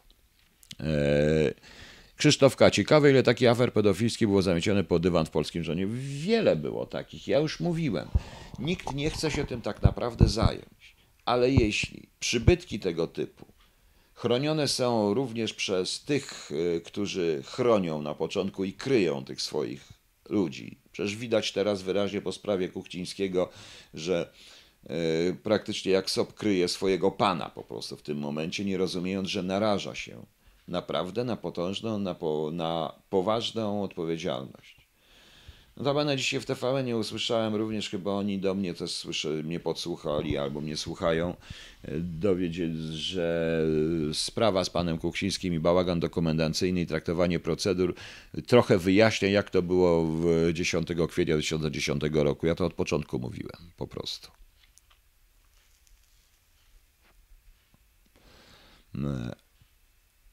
Krzysztof K. Ciekawe, ile takich afer pedofilskich było zamiecione pod dywan w polskim rządzie. Wiele było takich, ja już mówiłem. Nikt nie chce się tym tak naprawdę zająć. Ale jeśli przybytki tego typu chronione są również przez tych, którzy chronią na początku i kryją tych swoich ludzi. Przecież widać teraz wyraźnie po sprawie Kuchcińskiego, że praktycznie jak sop kryje swojego pana po prostu w tym momencie, nie rozumiejąc, że naraża się naprawdę na potężną, na, po, na poważną odpowiedzialność. Notabene dzisiaj w T V N nie usłyszałem również, chyba oni do mnie też słyszę, mnie podsłuchali albo mnie słuchają, dowiedzieć, że sprawa z panem Kuchcińskim i bałagan dokumentacyjny i traktowanie procedur trochę wyjaśnia, jak to było w dziesiątego kwietnia dwa tysiące dziesiątego roku. Ja to od początku mówiłem, po prostu.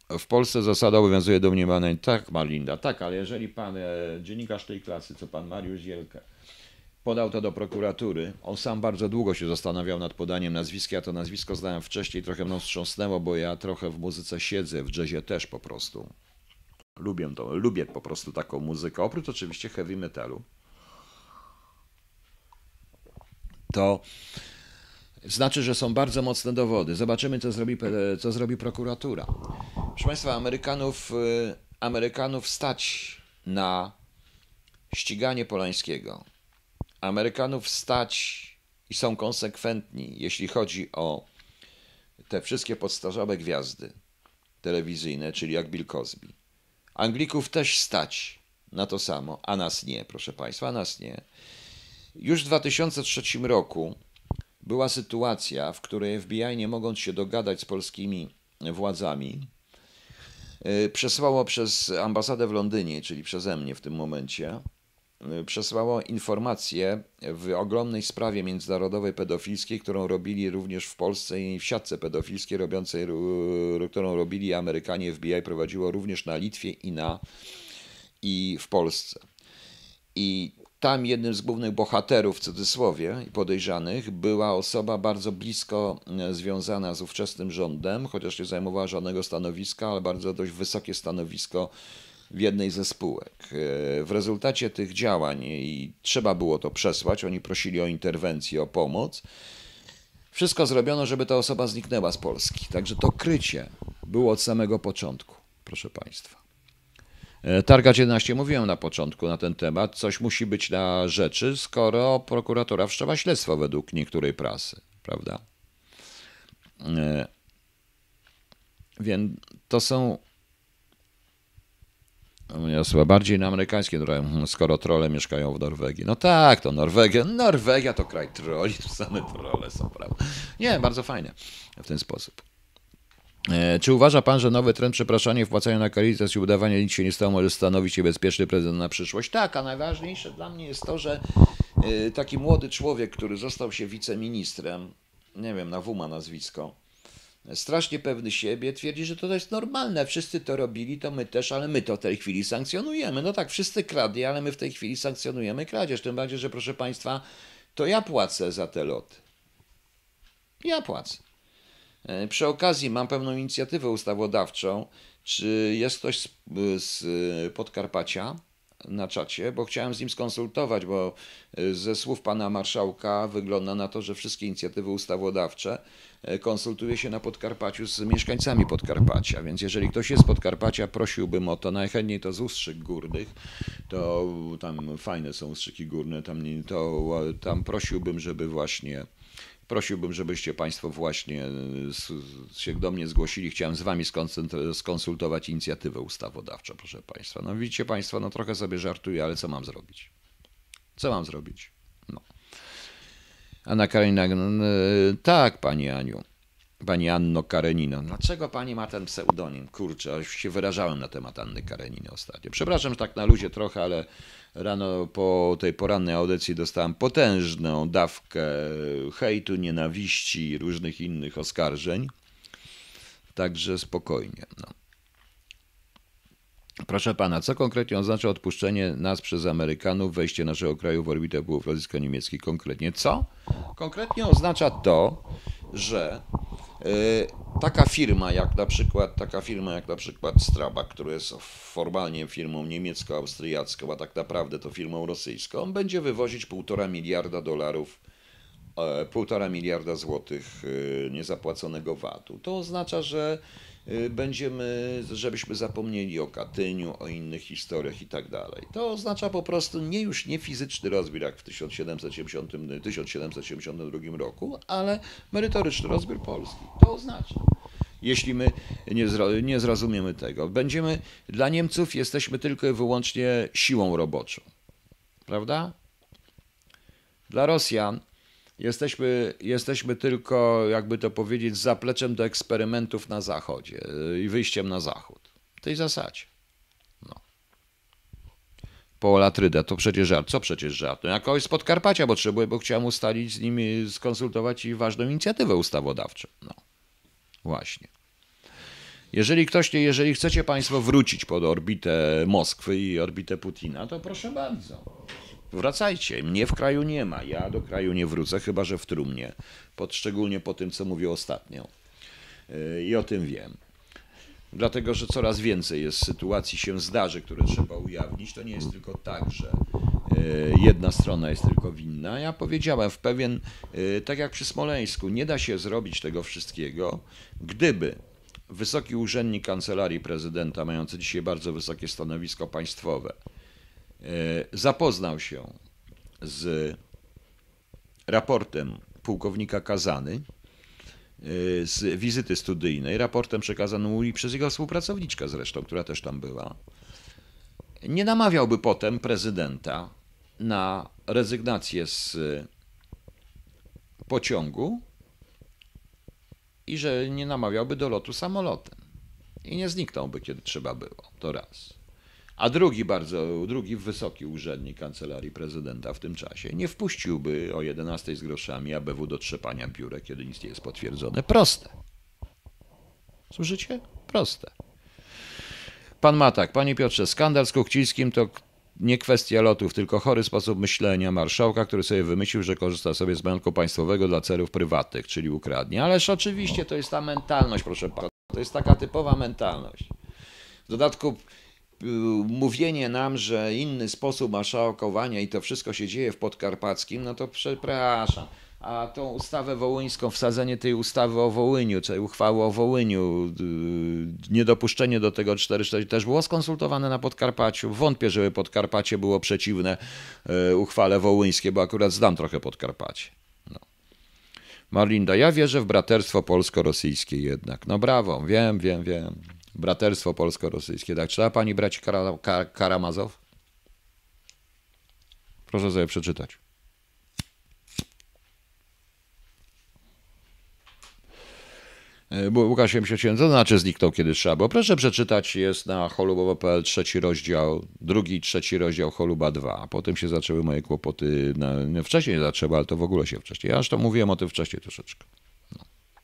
w Polsce zasada obowiązuje domniemanej. Tak, Marlinda, tak, ale jeżeli pan, e, dziennikarz tej klasy, co pan Mariusz Zielka, podał to do prokuratury, on sam bardzo długo się zastanawiał nad podaniem nazwiska, ja to nazwisko znałem wcześniej, trochę mną wstrząsnęło, bo ja trochę w muzyce siedzę, w jazzie też po prostu. Lubię to, lubię po prostu taką muzykę, oprócz oczywiście heavy metalu. To znaczy, że są bardzo mocne dowody. Zobaczymy, co zrobi, co zrobi prokuratura. Proszę Państwa, Amerykanów, Amerykanów stać na ściganie Polańskiego. Amerykanów stać i są konsekwentni, jeśli chodzi o te wszystkie podstarzałe gwiazdy telewizyjne, czyli jak Bill Cosby. Anglików też stać na to samo, a nas nie, proszę Państwa, a nas nie. Już w dwa tysiące trzecim roku była sytuacja, w której F B I, nie mogąc się dogadać z polskimi władzami, przesłało przez ambasadę w Londynie, czyli przeze mnie w tym momencie, przesłało informację w ogromnej sprawie międzynarodowej pedofilskiej, którą robili również w Polsce i w siatce pedofilskiej, robiącej, którą robili Amerykanie. F B I prowadziło również na Litwie i, na, i w Polsce. I tam jednym z głównych bohaterów, w cudzysłowie, i podejrzanych była osoba bardzo blisko związana z ówczesnym rządem, chociaż nie zajmowała żadnego stanowiska, ale bardzo dość wysokie stanowisko w jednej ze spółek. W rezultacie tych działań, i trzeba było to przesłać, oni prosili o interwencję, o pomoc, wszystko zrobiono, żeby ta osoba zniknęła z Polski. Także to krycie było od samego początku, proszę Państwa. Targa jedenaście, mówiłem na początku na ten temat, coś musi być na rzeczy, skoro prokuratura wszczęła śledztwo według niektórej prasy, prawda? Więc to są ja bardziej na amerykańskie, skoro trolle mieszkają w Norwegii. No tak, to Norwegia, Norwegia to kraj trolli, to same trolle są, prawda? Nie, bardzo fajne w ten sposób. Czy uważa pan, że nowy trend przepraszania, wpłacania na Caritas i udawania nic się nie stało może stanowić się bezpieczny prezydent na przyszłość? Tak, a najważniejsze dla mnie jest to, że taki młody człowiek, który został się wiceministrem, nie wiem, na W ma nazwisko, strasznie pewny siebie, twierdzi, że to jest normalne, wszyscy to robili, to my też, ale my to w tej chwili sankcjonujemy. No tak, wszyscy kradli, ale my w tej chwili sankcjonujemy kradzież, tym bardziej, że proszę Państwa, to ja płacę za te loty. Ja płacę. Przy okazji mam pewną inicjatywę ustawodawczą. Czy jest ktoś z, z Podkarpacia na czacie? Bo chciałem z nim skonsultować, bo ze słów pana marszałka wygląda na to, że wszystkie inicjatywy ustawodawcze konsultuje się na Podkarpaciu z mieszkańcami Podkarpacia. Więc jeżeli ktoś jest z Podkarpacia, prosiłbym o to, najchętniej to z Ustrzyk Górnych, to tam fajne są Ustrzyki Górne, tam, to, tam prosiłbym, żeby właśnie Prosiłbym, żebyście Państwo właśnie się do mnie zgłosili. Chciałem z Wami skonsultować inicjatywę ustawodawczą, proszę Państwa. No widzicie Państwo, no trochę sobie żartuję, ale co mam zrobić? Co mam zrobić? No. Anna Karenina, no, tak, Pani Aniu. Pani Anno Karenino. Dlaczego Pani ma ten pseudonim? Kurczę, już się wyrażałem na temat Anny Kareniny ostatnio. Przepraszam, że tak na luzie trochę, ale rano po tej porannej audycji dostałem potężną dawkę hejtu, nienawiści i różnych innych oskarżeń. Także spokojnie. No. Proszę Pana, co konkretnie oznacza odpuszczenie nas przez Amerykanów, wejście naszego kraju w orbitę półwyspu niemieckiej? Konkretnie co? Konkretnie oznacza to, że y, taka firma jak na przykład taka firma jak na przykład Strabag, która jest formalnie firmą niemiecko-austriacką, a tak naprawdę to firmą rosyjską, będzie wywozić półtora miliarda dolarów, e, półtora miliarda złotych y, niezapłaconego vatu. To oznacza, że y, będziemy, żebyśmy zapomnieli o Katyniu, o innych historiach i tak dalej. To oznacza po prostu nie już nie fizyczny rozbiór jak w tysiąc siedemset siedemdziesiątym drugim roku, ale merytoryczny rozbiór Polski. To oznacza. Jeśli my nie, zro, nie zrozumiemy tego, będziemy, dla Niemców jesteśmy tylko i wyłącznie siłą roboczą. Prawda? Dla Rosjan Jesteśmy, jesteśmy tylko, jakby to powiedzieć, zapleczem do eksperymentów na Zachodzie i wyjściem na Zachód. W tej zasadzie. No. Paula Tryda, to przecież żart. Co przecież żart? No jakoś z Podkarpacia potrzebuję, bo chciałem ustalić z nimi, skonsultować i ważną inicjatywę ustawodawczą. No. Właśnie. Jeżeli ktoś, nie, jeżeli chcecie Państwo wrócić pod orbitę Moskwy i orbitę Putina, to proszę bardzo. Wracajcie. Mnie w kraju nie ma. Ja do kraju nie wrócę, chyba że w trumnie. Pod, szczególnie po tym, co mówię ostatnio. Yy, I o tym wiem. Dlatego, że coraz więcej jest sytuacji się zdarzy, które trzeba ujawnić. To nie jest tylko tak, że jedna strona jest tylko winna. Ja powiedziałem w pewien, tak jak przy Smoleńsku, nie da się zrobić tego wszystkiego, gdyby wysoki urzędnik Kancelarii Prezydenta, mający dzisiaj bardzo wysokie stanowisko państwowe, zapoznał się z raportem pułkownika Kazany, z wizyty studyjnej, raportem przekazanym mu przez jego współpracowniczkę zresztą, która też tam była, nie namawiałby potem prezydenta na rezygnację z pociągu i że nie namawiałby do lotu samolotem. I nie zniknąłby, kiedy trzeba było. To raz. A drugi bardzo, drugi wysoki urzędnik Kancelarii Prezydenta w tym czasie nie wpuściłby o jedenastej z groszami A B W do trzepania biurek, kiedy nic nie jest potwierdzone. Proste. Słyszycie? Proste. Pan Matak, panie Piotrze, skandal z Kuchcickim to nie kwestia lotów, tylko chory sposób myślenia marszałka, który sobie wymyślił, że korzysta sobie z majątku państwowego dla celów prywatnych, czyli ukradnie. Ależ oczywiście to jest ta mentalność, proszę pana. To jest taka typowa mentalność. W dodatku mówienie nam, że inny sposób marszałkowania i to wszystko się dzieje w Podkarpackim, no to przepraszam. A tą ustawę wołyńską, wsadzenie tej ustawy o Wołyniu, czy uchwały o Wołyniu, niedopuszczenie do tego cztery cztery też było skonsultowane na Podkarpaciu. Wątpię, żeby Podkarpacie było przeciwne uchwale wołyńskiej, bo akurat znam trochę Podkarpacie. No. Marlinda, ja wierzę w braterstwo polsko-rosyjskie jednak. No brawo, wiem, wiem, wiem. Braterstwo polsko-rosyjskie. Tak, trzeba pani brać Kara, Kar, Karamazow? Proszę sobie przeczytać. Łukasz siedemdziesiąt siedem, co to znaczy zniknął kiedy trzeba? Bo proszę przeczytać, jest na cholubowo kropka p l trzeci rozdział, drugi i trzeci rozdział Choluba dwa. A potem się zaczęły moje kłopoty, na, no wcześniej nie zaczęły, ale to w ogóle się wcześniej. Ja zresztą mówiłem o tym wcześniej troszeczkę. No.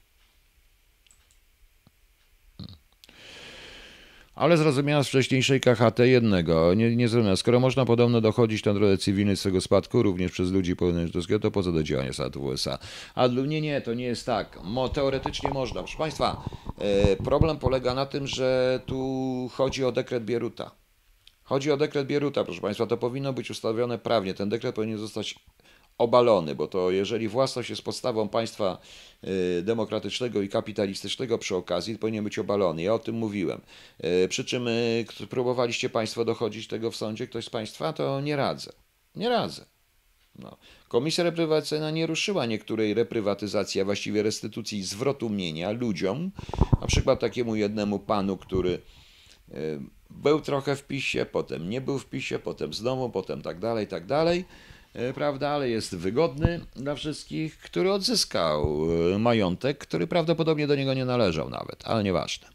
Ale zrozumiałem z wcześniejszej K H T jednego, nie, nie zrozumiałem. Skoro można podobno dochodzić na drodze cywilnej swego spadku, również przez ludzi południowo, to po co do działania Stanów U S A? A nie, nie, to nie jest tak. Mo, teoretycznie można. Proszę Państwa, e, problem polega na tym, że tu chodzi o dekret Bieruta. Chodzi o dekret Bieruta, proszę Państwa, to powinno być ustawione prawnie. Ten dekret powinien zostać obalony, bo to jeżeli własność jest podstawą państwa demokratycznego i kapitalistycznego przy okazji, to powinien być obalony. Ja o tym mówiłem. Przy czym próbowaliście Państwo dochodzić tego w sądzie, ktoś z Państwa, to nie radzę. Nie radzę. No. Komisja reprywatyzacyjna nie ruszyła niektórej reprywatyzacji, a właściwie restytucji zwrotu mienia ludziom, na przykład takiemu jednemu panu, który był trochę w PiSie, potem nie był w PiSie, potem znowu, potem tak dalej, tak dalej. Prawda, ale jest wygodny dla wszystkich, który odzyskał majątek, który prawdopodobnie do niego nie należał nawet, ale nieważne.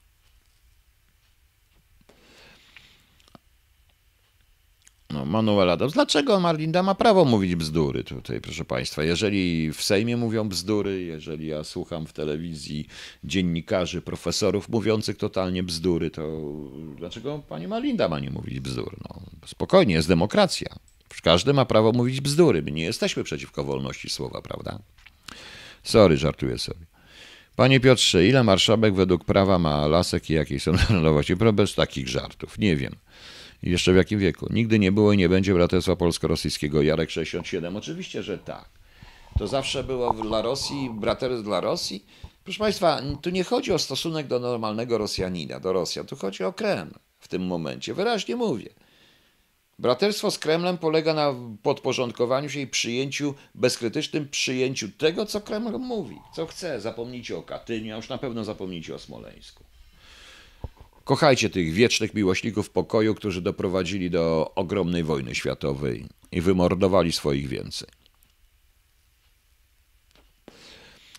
No, Manuel Adams. Dlaczego Marlinda ma prawo mówić bzdury tutaj, proszę Państwa? Jeżeli w Sejmie mówią bzdury, jeżeli ja słucham w telewizji dziennikarzy, profesorów mówiących totalnie bzdury, to dlaczego pani Marlinda ma nie mówić bzdur? No, spokojnie, jest demokracja. Każdy ma prawo mówić bzdury. My nie jesteśmy przeciwko wolności słowa, prawda? Sorry, żartuję sobie. Panie Piotrze, ile marszałek według prawa ma lasek i jakiej są narodowości? Bez takich żartów. Nie wiem. I jeszcze w jakim wieku? Nigdy nie było i nie będzie braterstwa polsko-rosyjskiego. Jarek sześćdziesiąt siedem. Oczywiście, że tak. To zawsze było dla Rosji, braterstw dla Rosji. Proszę Państwa, tu nie chodzi o stosunek do normalnego Rosjanina, do Rosjan. Tu chodzi o Kreml w tym momencie. Wyraźnie mówię. Braterstwo z Kremlem polega na podporządkowaniu się i przyjęciu, bezkrytycznym przyjęciu tego, co Kreml mówi, co chce. Zapomnijcie o Katyniu, a już na pewno zapomnijcie o Smoleńsku. Kochajcie tych wiecznych miłośników pokoju, którzy doprowadzili do ogromnej wojny światowej i wymordowali swoich więcej.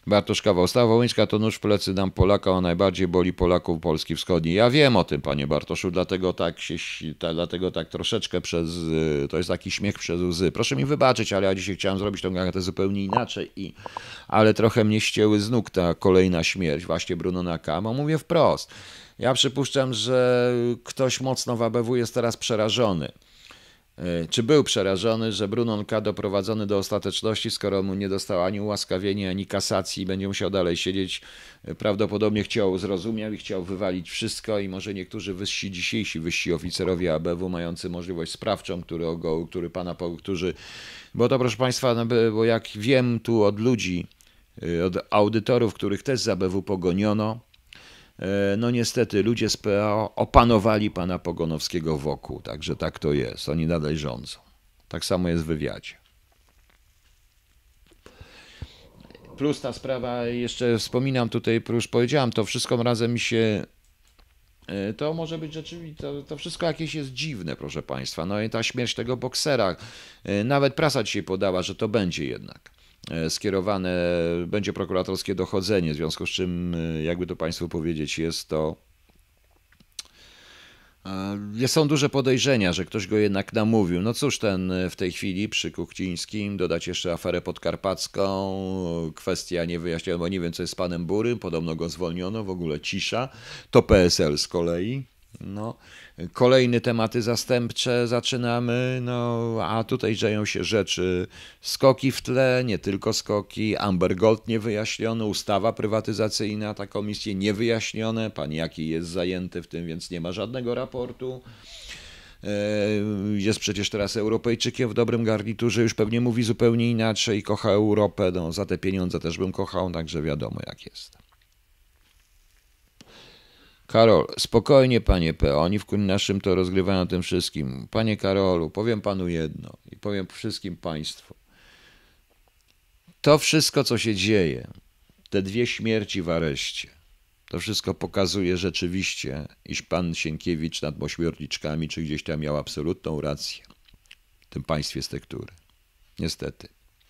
Bartosz Kawał, Stawa Wołyńska to nóż w plecy nam Polaka, a najbardziej boli Polaków Polski Wschodniej. Ja wiem o tym, panie Bartoszu, dlatego tak się, ta, dlatego tak troszeczkę przez, to jest taki śmiech przez łzy. Proszę mi wybaczyć, ale ja dzisiaj chciałem zrobić tę gazetę zupełnie inaczej, i, ale trochę mnie ścięły z nóg ta kolejna śmierć, właśnie Bruno Nakama. Mówię wprost. Ja przypuszczam, że ktoś mocno w A B W jest teraz przerażony. Czy był przerażony, że Bruno N K doprowadzony do ostateczności, skoro mu nie dostał ani ułaskawienia, ani kasacji, będzie musiał dalej siedzieć, prawdopodobnie chciał, zrozumiał i chciał wywalić wszystko, i może niektórzy wyżsi, dzisiejsi wyżsi oficerowie A B W mający możliwość sprawczą, który, który pana, którzy, bo to proszę państwa, no, bo jak wiem tu od ludzi, od audytorów, których też z A B W pogoniono, no niestety ludzie z P O opanowali pana Pogonowskiego wokół, także tak to jest, oni nadal rządzą. Tak samo jest w wywiadzie. Plus ta sprawa, jeszcze wspominam tutaj, już powiedziałem, to wszystko razem mi się, to może być rzeczywiście, to, to wszystko jakieś jest dziwne, proszę państwa. No i ta śmierć tego boksera, nawet prasa dzisiaj podała, że to będzie jednak skierowane, będzie prokuratorskie dochodzenie, w związku z czym, jakby to państwu powiedzieć, jest to, są duże podejrzenia, że ktoś go jednak namówił. No cóż, ten w tej chwili przy Kuchcińskim, dodać jeszcze aferę podkarpacką, kwestia niewyjaśniona, bo nie wiem, co jest z panem Burym, podobno go zwolniono, w ogóle cisza, to P S L z kolei. No, kolejne tematy zastępcze zaczynamy, no, a tutaj dzieją się rzeczy, skoki w tle, nie tylko skoki, Amber Gold niewyjaśnione, ustawa prywatyzacyjna, ta komisja niewyjaśnione, pan Jaki jest zajęty w tym, więc nie ma żadnego raportu. Jest przecież teraz Europejczykiem w dobrym garniturze, już pewnie mówi zupełnie inaczej, kocha Europę, no, za te pieniądze też bym kochał, także wiadomo jak jest. Karol, spokojnie panie P, oni w naszym to rozgrywają tym wszystkim. Panie Karolu, powiem panu jedno i powiem wszystkim państwu. To wszystko, co się dzieje, te dwie śmierci w areszcie, to wszystko pokazuje rzeczywiście, iż pan Sienkiewicz nad ośmiorniczkami czy gdzieś tam miał absolutną rację w tym państwie z tektury. Niestety.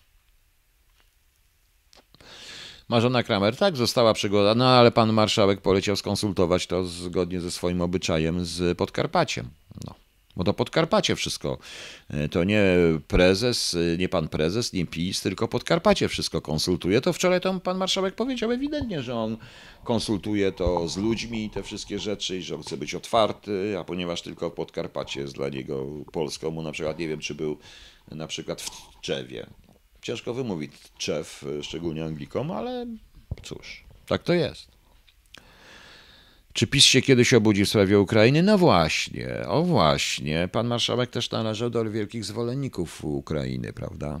Marzena Kramer, tak, została przygoda, no ale pan marszałek poleciał skonsultować to zgodnie ze swoim obyczajem z Podkarpaciem. No, bo to Podkarpacie wszystko, to nie prezes, nie pan prezes, nie PiS, tylko Podkarpacie wszystko konsultuje. To wczoraj to pan marszałek powiedział ewidentnie, że on konsultuje to z ludźmi, te wszystkie rzeczy, i że on chce być otwarty, a ponieważ tylko Podkarpacie jest dla niego Polską, mu na przykład, nie wiem, czy był na przykład w Tczewie. Ciężko wymówić Tczew, szczególnie Anglikom, ale cóż, tak to jest. Czy PiS się kiedyś obudzi w sprawie Ukrainy? No właśnie, o właśnie. Pan marszałek też należał do wielkich zwolenników Ukrainy, prawda?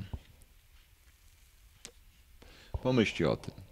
Pomyślcie o tym.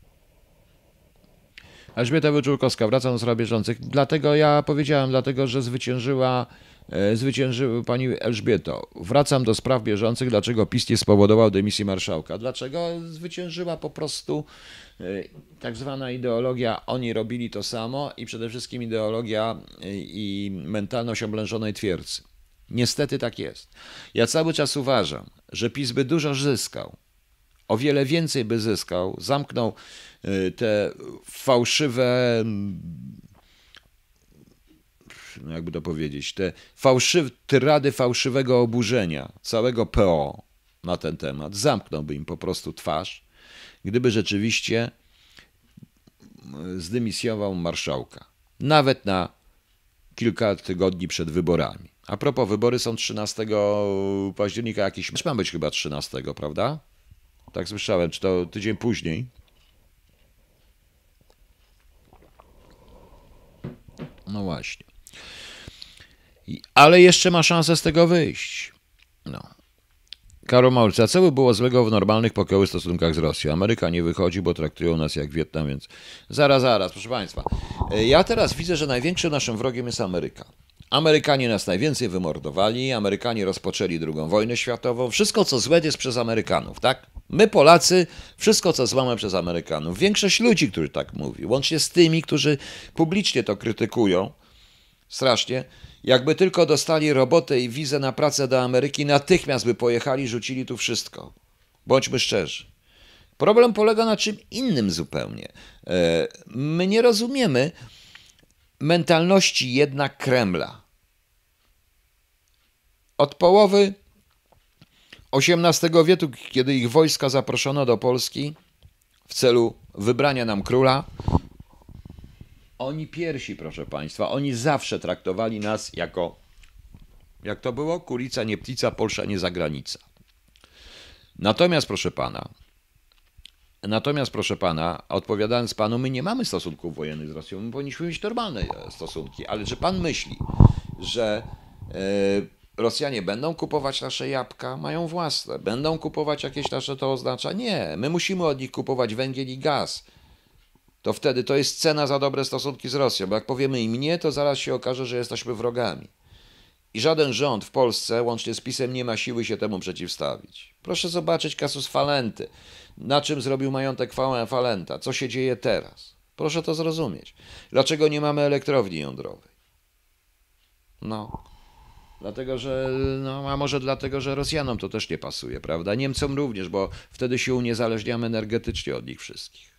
Elżbieta Wyczółkowska, wracam do spraw bieżących. Dlatego ja powiedziałem, dlatego że zwyciężyła, zwyciężyła pani Elżbieto. Wracam do spraw bieżących, dlaczego PiS nie spowodował dymisji marszałka. Dlaczego zwyciężyła po prostu tak zwana ideologia, oni robili to samo, i przede wszystkim ideologia i mentalność oblężonej twierdzy. Niestety tak jest. Ja cały czas uważam, że PiS by dużo zyskał. O wiele więcej by zyskał, zamknął te fałszywe, jakby to powiedzieć, te fałszywe tyrady fałszywego oburzenia całego P O na ten temat, zamknąłby im po prostu twarz, gdyby rzeczywiście zdymisjował marszałka. Nawet na kilka tygodni przed wyborami. A propos, wybory są trzynastego października, jakiś ma być chyba trzynastego, prawda? Tak słyszałem, czy to tydzień później. No właśnie. I, ale jeszcze ma szansę z tego wyjść. No. Karol Maurca, co by było złego w normalnych, pokojowych stosunkach z Rosją? Ameryka nie wychodzi, bo traktują nas jak Wietnam, więc zaraz, zaraz, proszę państwa. Ja teraz widzę, że największym naszym wrogiem jest Ameryka. Amerykanie nas najwięcej wymordowali, Amerykanie rozpoczęli drugą wojnę światową. Wszystko, co złe, jest przez Amerykanów, tak? My, Polacy, wszystko, co złe, przez Amerykanów. Większość ludzi, którzy tak mówi, łącznie z tymi, którzy publicznie to krytykują, strasznie, jakby tylko dostali robotę i wizę na pracę do Ameryki, natychmiast by pojechali, rzucili tu wszystko. Bądźmy szczerzy. Problem polega na czym innym zupełnie. My nie rozumiemy mentalności jednak Kremla. Od połowy osiemnastego wieku, kiedy ich wojska zaproszono do Polski w celu wybrania nam króla, oni pierwsi, proszę Państwa, oni zawsze traktowali nas jako, jak to było? Kulica, nie ptica, Polsza, nie zagranica. Natomiast, proszę Pana, natomiast, proszę Pana, odpowiadając Panu, my nie mamy stosunków wojennych z Rosją, my powinniśmy mieć normalne stosunki, ale czy Pan myśli, że yy, Rosjanie będą kupować nasze jabłka? Mają własne. Będą kupować jakieś nasze, to oznacza? Nie, my musimy od nich kupować węgiel i gaz. To wtedy to jest cena za dobre stosunki z Rosją, bo jak powiemy im nie, to zaraz się okaże, że jesteśmy wrogami. I żaden rząd w Polsce, łącznie z PiS-em, nie ma siły się temu przeciwstawić. Proszę zobaczyć kasus Falenty. Na czym zrobił majątek Falenta? Co się dzieje teraz? Proszę to zrozumieć. Dlaczego nie mamy elektrowni jądrowej? No, dlatego, że, no, a może dlatego, że Rosjanom to też nie pasuje, prawda? Niemcom również, bo wtedy się uniezależniamy energetycznie od nich wszystkich.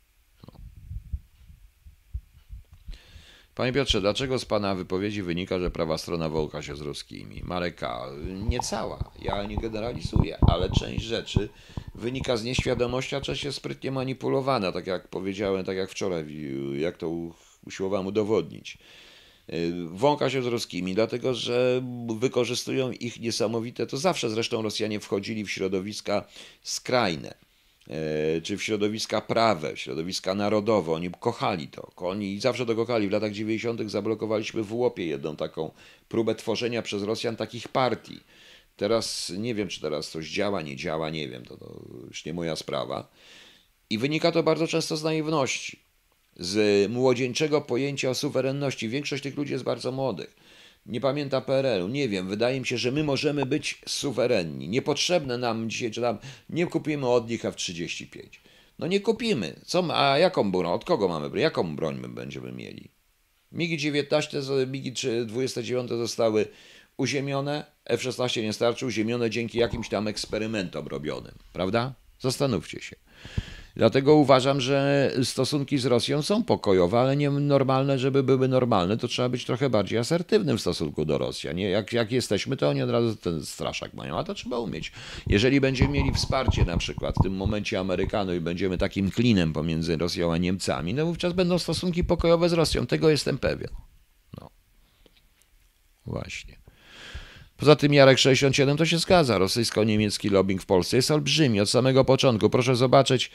Panie Piotrze, dlaczego z Pana wypowiedzi wynika, że prawa strona wącha się z ruskimi? Marek K. Nie cała, ja nie generalizuję, ale część rzeczy wynika z nieświadomości, a część jest sprytnie manipulowana, tak jak powiedziałem, tak jak wczoraj, jak to usiłowałem udowodnić. Wącha się z ruskimi, dlatego że wykorzystują ich niesamowite, to zawsze zresztą Rosjanie wchodzili w środowiska skrajne, czy w środowiska prawe, w środowiska narodowe. Oni kochali to. Oni zawsze to kochali. W latach dziewięćdziesiątych zablokowaliśmy w Łopie jedną taką próbę tworzenia przez Rosjan takich partii. Teraz nie wiem, czy teraz coś działa, nie działa, nie wiem, to, to już nie moja sprawa. I wynika to bardzo często z naiwności, z młodzieńczego pojęcia o suwerenności. Większość tych ludzi jest bardzo młodych. Nie pamięta P R L u, nie wiem, wydaje mi się, że my możemy być suwerenni. Niepotrzebne nam dzisiaj, czy tam nie kupimy od nich F trzydzieści pięć. No nie kupimy. Co, a jaką broń? Od kogo mamy broń? Jaką broń my będziemy mieli? migi dziewiętnaście, migi dwadzieścia dziewięć zostały uziemione, F szesnaście nie starczy, uziemione dzięki jakimś tam eksperymentom robionym. Prawda? Zastanówcie się. Dlatego uważam, że stosunki z Rosją są pokojowe, ale nie normalne, żeby były normalne, to trzeba być trochę bardziej asertywnym w stosunku do Rosjan. Nie? Jak, jak jesteśmy, to oni od razu ten straszak mają, a to trzeba umieć. Jeżeli będziemy mieli wsparcie na przykład w tym momencie Amerykanów i będziemy takim klinem pomiędzy Rosją a Niemcami, no wówczas będą stosunki pokojowe z Rosją, tego jestem pewien. No. Właśnie. Poza tym Jarek sześćdziesiąt siedem to się zgadza. Rosyjsko-niemiecki lobbying w Polsce jest olbrzymi od samego początku. Proszę zobaczyć,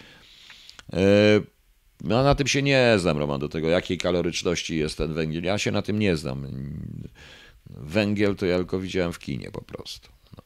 no na tym się nie znam, Roman, do tego, jakiej kaloryczności jest ten węgiel. Ja się na tym nie znam. Węgiel to ja tylko widziałem w kinie po prostu. No.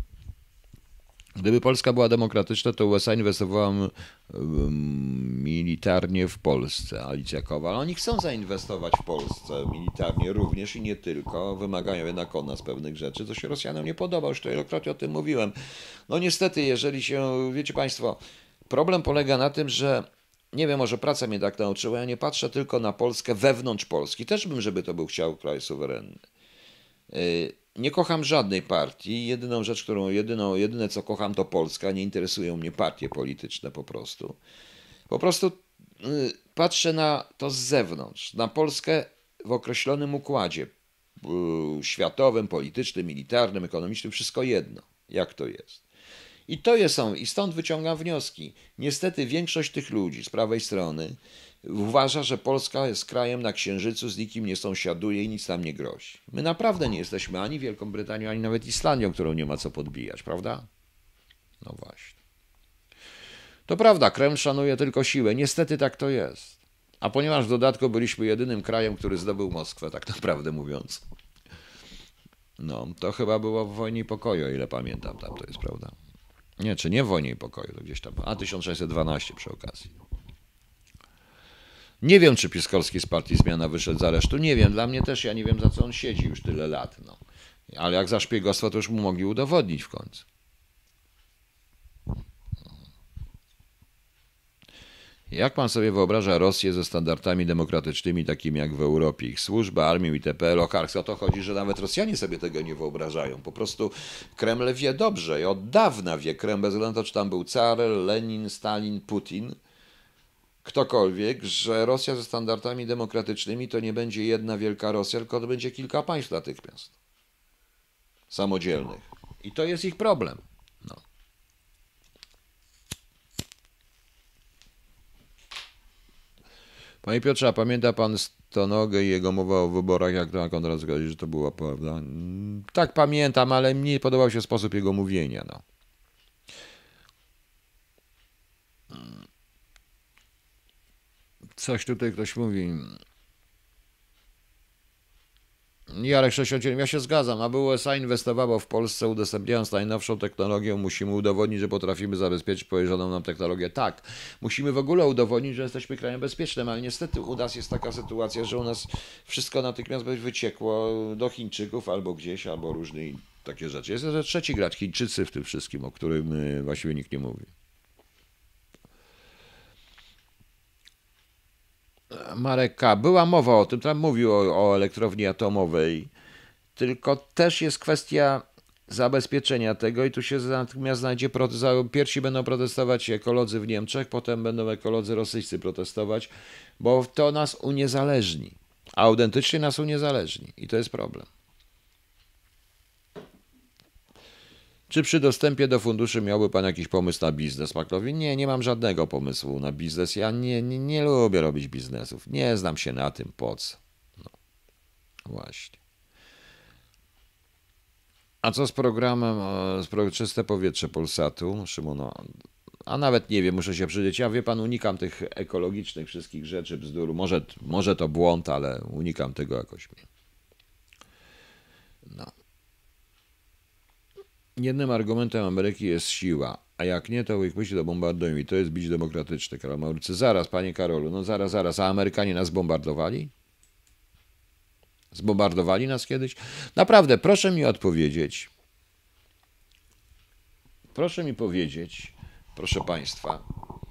Gdyby Polska była demokratyczna, to U S A inwestowała militarnie w Polsce. Alicja Kowal. Oni chcą zainwestować w Polsce militarnie również i nie tylko. Wymagają jednak od nas pewnych rzeczy, co się Rosjanom nie podoba. Już to wielokrotnie o tym mówiłem. No niestety, jeżeli się, wiecie Państwo, problem polega na tym, że nie wiem, może praca mnie tak nauczyła, ja nie patrzę tylko na Polskę wewnątrz Polski. Też bym, żeby to był chciał kraj suwerenny. Nie kocham żadnej partii. Jedyną rzecz, którą, jedyną, jedyne co kocham to Polska. Nie interesują mnie partie polityczne po prostu. Po prostu patrzę na to z zewnątrz. Na Polskę w określonym układzie światowym, politycznym, militarnym, ekonomicznym. Wszystko jedno. Jak to jest. I to jest są, i stąd wyciągam wnioski. Niestety większość tych ludzi z prawej strony uważa, że Polska jest krajem na księżycu, z nikim nie sąsiaduje i nic nam nie grozi. My naprawdę nie jesteśmy ani Wielką Brytanią, ani nawet Islandią, którą nie ma co podbijać, prawda? No właśnie. To prawda, Kreml szanuje tylko siłę. Niestety tak to jest. A ponieważ w dodatku byliśmy jedynym krajem, który zdobył Moskwę, tak naprawdę mówiąc, no to chyba było w wojnie i pokoju, o ile pamiętam, tam to jest prawda. Nie, czy nie w wojnie i pokoju, to gdzieś tam, a tysiąc sześćset dwanaście przy okazji. Nie wiem, czy Piskorski z partii Zmiana wyszedł z aresztu, nie wiem, dla mnie też, ja nie wiem, za co on siedzi już tyle lat, no. Ale jak za szpiegostwo, to już mu mogli udowodnić w końcu. Jak pan sobie wyobraża Rosję ze standardami demokratycznymi, takimi jak w Europie, ich służba, armią itp. Lokarsk? O to chodzi, że nawet Rosjanie sobie tego nie wyobrażają. Po prostu Kreml wie dobrze i od dawna wie, Kreml, bez względu na to, czy tam był car, Lenin, Stalin, Putin, ktokolwiek, że Rosja ze standardami demokratycznymi to nie będzie jedna wielka Rosja, tylko to będzie kilka państw natychmiast samodzielnych. I to jest ich problem. No. Panie Piotrze, a pamięta pan Stonogę i jego mowa o wyborach, jak to Konrad zgodzi, że to była prawda? Tak, pamiętam, ale mnie podobał się sposób jego mówienia. No. Coś tutaj ktoś mówi. Jarek sześćdziesiąt siedem, ja się zgadzam, aby U S A inwestowało w Polsce, udostępniając najnowszą technologię, musimy udowodnić, że potrafimy zabezpieczyć powierzoną nam technologię. Tak, musimy w ogóle udowodnić, że jesteśmy krajem bezpiecznym, ale niestety u nas jest taka sytuacja, że u nas wszystko natychmiast będzie wyciekło do Chińczyków albo gdzieś, albo różne takie rzeczy. Jest jeszcze trzeci gracz, Chińczycy w tym wszystkim, o którym właściwie nikt nie mówi. Marek K. Była mowa o tym, tam mówił o, o elektrowni atomowej, tylko też jest kwestia zabezpieczenia tego i tu się natomiast znajdzie protest. Pierwsi będą protestować ekolodzy w Niemczech, potem będą ekolodzy rosyjscy protestować, bo to nas uniezależni, a autentycznie nas uniezależni i to jest problem. Czy przy dostępie do funduszy miałby pan jakiś pomysł na biznes, Maklowi? Nie, nie mam żadnego pomysłu na biznes. Ja nie, nie, nie lubię robić biznesów. Nie znam się na tym, po co. No, właśnie. A co z programem z pro, Czyste Powietrze Polsatu, Szymono? A nawet nie wiem, muszę się przyjrzeć. Ja, wie pan, unikam tych ekologicznych wszystkich rzeczy, bzdur. Może, może to błąd, ale unikam tego jakoś. No. Jednym argumentem Ameryki jest siła, a jak nie, to ich myśli, to bombardują i to jest bić demokratyczny. Karol Maurycy, zaraz, panie Karolu, no zaraz, zaraz, a Amerykanie nas bombardowali? Zbombardowali nas kiedyś? Naprawdę, proszę mi odpowiedzieć, proszę mi powiedzieć, proszę państwa,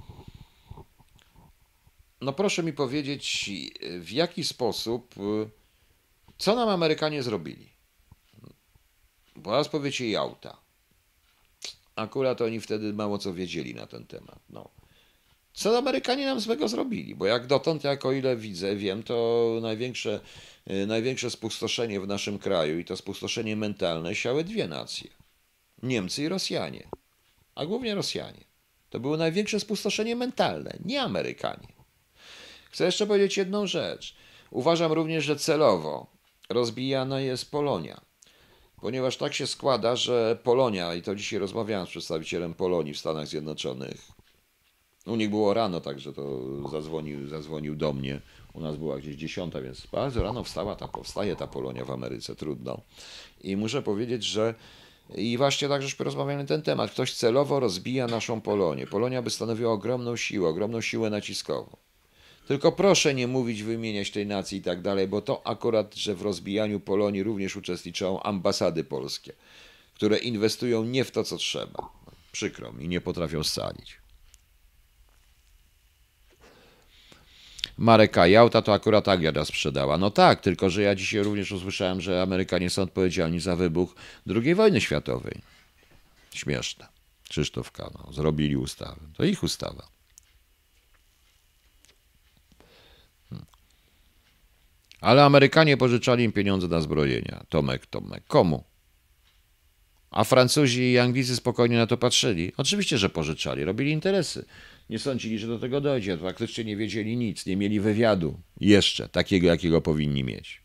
no proszę mi powiedzieć, w jaki sposób, co nam Amerykanie zrobili? Bo raz powiecie Jałta. Akurat oni wtedy mało co wiedzieli na ten temat. No. Co Amerykanie nam złego zrobili? Bo jak dotąd, jak o ile widzę, wiem, to największe, największe spustoszenie w naszym kraju i to spustoszenie mentalne siały dwie nacje. Niemcy i Rosjanie. A głównie Rosjanie. To było największe spustoszenie mentalne, nie Amerykanie. Chcę jeszcze powiedzieć jedną rzecz. Uważam również, że celowo rozbijana jest Polonia. Ponieważ tak się składa, że Polonia, i to dzisiaj rozmawiałem z przedstawicielem Polonii w Stanach Zjednoczonych, u nich było rano, także to zadzwonił, zadzwonił do mnie, u nas była gdzieś dziesiąta, więc bardzo rano wstała ta, powstaje ta Polonia w Ameryce, trudno. I muszę powiedzieć, że i właśnie tak, żeśmy rozmawiali na ten temat, ktoś celowo rozbija naszą Polonię. Polonia by stanowiła ogromną siłę, ogromną siłę naciskową. Tylko proszę nie mówić, wymieniać tej nacji i tak dalej, bo to akurat, że w rozbijaniu Polonii również uczestniczą ambasady polskie, które inwestują nie w to, co trzeba. Przykro mi, nie potrafią scalić. Marek A. Jałta to akurat Agiada sprzedała. No tak, tylko że ja dzisiaj również usłyszałem, że Amerykanie są odpowiedzialni za wybuch drugiej wojny światowej. Śmieszne. Krzysztof K. No, zrobili ustawę. To ich ustawa. Ale Amerykanie pożyczali im pieniądze na zbrojenia. Tomek, Tomek. Komu? A Francuzi i Anglicy spokojnie na to patrzyli. Oczywiście, że pożyczali. Robili interesy. Nie sądzili, że do tego dojdzie. Praktycznie nie wiedzieli nic. Nie mieli wywiadu. Jeszcze. Takiego, jakiego powinni mieć.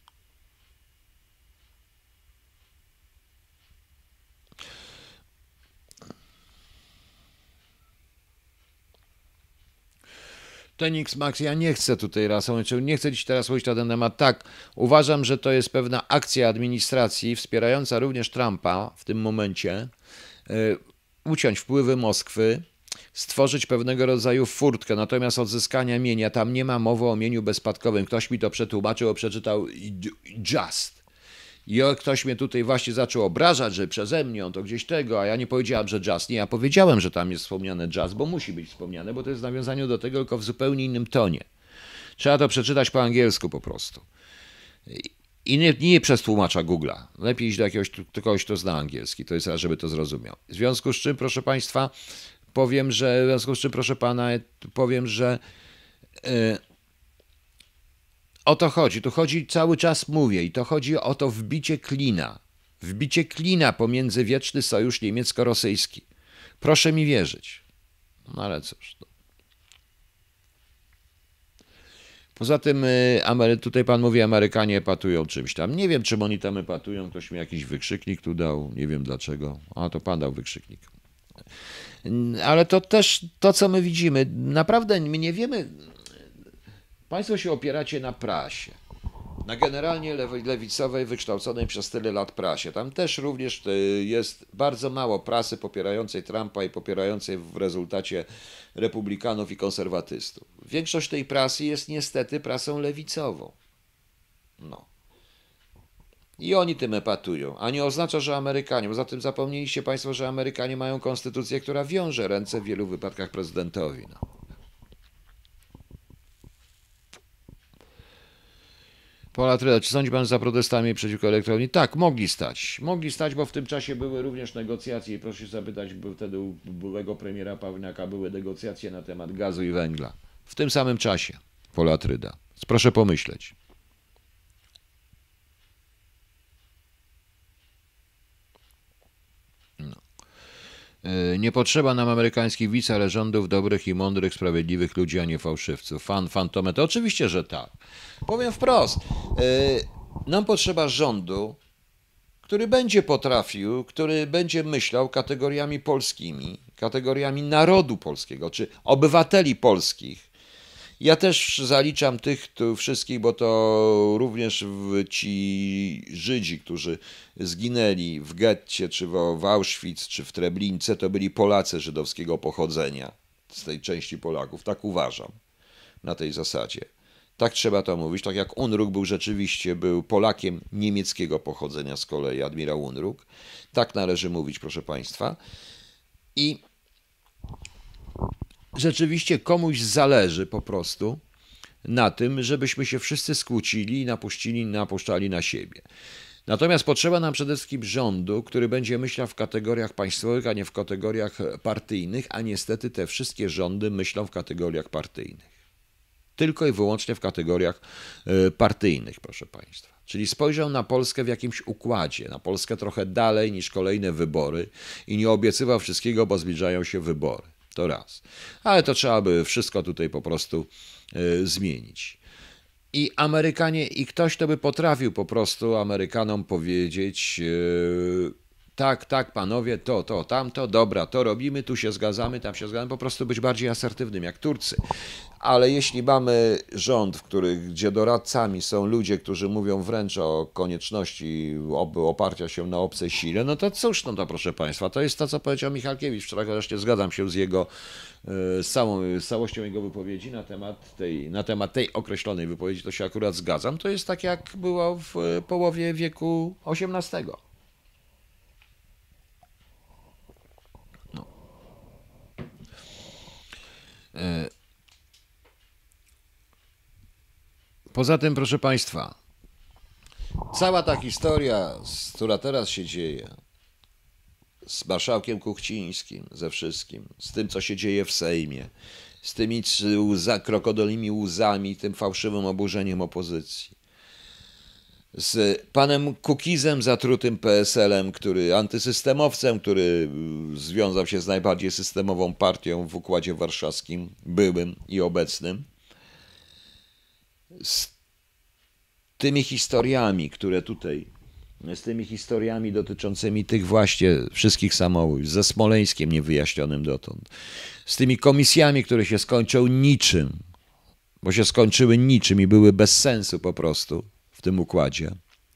Tenix Max, ja nie chcę tutaj raz, nie chcę dziś teraz mówić na ten temat. Tak, uważam, że to jest pewna akcja administracji wspierająca również Trumpa w tym momencie, yy, uciąć wpływy Moskwy, stworzyć pewnego rodzaju furtkę, natomiast odzyskania mienia, tam nie ma mowy o mieniu bezspadkowym. Ktoś mi to przetłumaczył, przeczytał just. I ktoś mnie tutaj właśnie zaczął obrażać, że przeze mnie on to gdzieś tego, a ja nie powiedziałem, że jazz. Nie, ja powiedziałem, że tam jest wspomniane jazz, bo musi być wspomniane, bo to jest w nawiązaniu do tego, tylko w zupełnie innym tonie. Trzeba to przeczytać po angielsku po prostu. I nie, nie przez tłumacza Google'a. Lepiej iść do jakiegoś do kogoś, kto zna angielski, to jest raz, żeby to zrozumiał. W związku z czym, proszę Państwa, powiem, że w związku z czym, proszę Pana, powiem, że yy, o to chodzi. Tu chodzi, cały czas mówię, i to chodzi o to wbicie klina. Wbicie klina pomiędzy wieczny sojusz niemiecko-rosyjski. Proszę mi wierzyć. No ale cóż. To. Poza tym tutaj pan mówi, Amerykanie epatują czymś tam. Nie wiem, czym oni tam epatują. Ktoś mi jakiś wykrzyknik tu dał. Nie wiem dlaczego. A, to pan dał wykrzyknik. Ale to też to, co my widzimy. Naprawdę my nie wiemy. Państwo się opieracie na prasie. Na generalnie lewicowej, wykształconej przez tyle lat prasie. Tam też również jest bardzo mało prasy popierającej Trumpa i popierającej w rezultacie republikanów i konserwatystów. Większość tej prasy jest niestety prasą lewicową. No. I oni tym epatują. A nie oznacza, że Amerykanie, poza tym zapomnieliście Państwo, że Amerykanie mają konstytucję, która wiąże ręce w wielu wypadkach prezydentowi. No. Pola Tryda, czy sądzi pan za protestami przeciwko elektrowni? Tak, mogli stać. Mogli stać, bo w tym czasie były również negocjacje i proszę się zapytać, bo wtedy u byłego premiera Pawlaka były negocjacje na temat gazu i węgla. W tym samym czasie. Pola Tryda. Proszę pomyśleć. No. Nie potrzeba nam amerykańskich wic, ale rządów dobrych i mądrych, sprawiedliwych ludzi, a nie fałszywców. Fan, fantometry. Oczywiście, że tak. Powiem wprost. Nam potrzeba rządu, który będzie potrafił, który będzie myślał kategoriami polskimi, kategoriami narodu polskiego, czy obywateli polskich. Ja też zaliczam tych tu wszystkich, bo to również ci Żydzi, którzy zginęli w getcie, czy w Auschwitz, czy w Treblince, to byli Polacy żydowskiego pochodzenia, z tej części Polaków. Tak uważam, na tej zasadzie. Tak trzeba to mówić, tak jak Unruk był rzeczywiście, był Polakiem niemieckiego pochodzenia z kolei, admirał Unruk. Tak należy mówić, proszę Państwa. I rzeczywiście komuś zależy po prostu na tym, żebyśmy się wszyscy skłócili i napuścili, napuszczali na siebie. Natomiast potrzeba nam przede wszystkim rządu, który będzie myślał w kategoriach państwowych, a nie w kategoriach partyjnych, a niestety te wszystkie rządy myślą w kategoriach partyjnych. Tylko i wyłącznie w kategoriach partyjnych, proszę Państwa. Czyli spojrzał na Polskę w jakimś układzie, na Polskę trochę dalej niż kolejne wybory i nie obiecywał wszystkiego, bo zbliżają się wybory. To raz. Ale to trzeba by wszystko tutaj po prostu y, zmienić. I Amerykanie, i ktoś, kto by potrafił po prostu Amerykanom powiedzieć yy, tak, tak, panowie, to, to, tamto, dobra, to robimy, tu się zgadzamy, tam się zgadzamy, po prostu być bardziej asertywnym, jak Turcy. Ale jeśli mamy rząd, w którym, gdzie doradcami są ludzie, którzy mówią wręcz o konieczności oparcia się na obcej sile, no to cóż, no to proszę Państwa, to jest to, co powiedział Michalkiewicz. Wczoraj wreszcie zgadzam się z jego, z, całą, z całością jego wypowiedzi na temat, tej, na temat tej określonej wypowiedzi, to się akurat zgadzam. To jest tak, jak było w połowie wieku osiemnastego. No. Poza tym, proszę Państwa, cała ta historia, która teraz się dzieje, z marszałkiem Kuchcińskim, ze wszystkim, z tym, co się dzieje w Sejmie, z tymi łza, krokodolimi łzami, tym fałszywym oburzeniem opozycji, z panem Kukizem zatrutym P S L-em, który antysystemowcem, który związał się z najbardziej systemową partią w Układzie Warszawskim, byłym i obecnym, z tymi historiami, które tutaj, z tymi historiami dotyczącymi tych właśnie wszystkich samobójstw, ze Smoleńskiem niewyjaśnionym dotąd, z tymi komisjami, które się skończą niczym, bo się skończyły niczym i były bez sensu po prostu w tym układzie,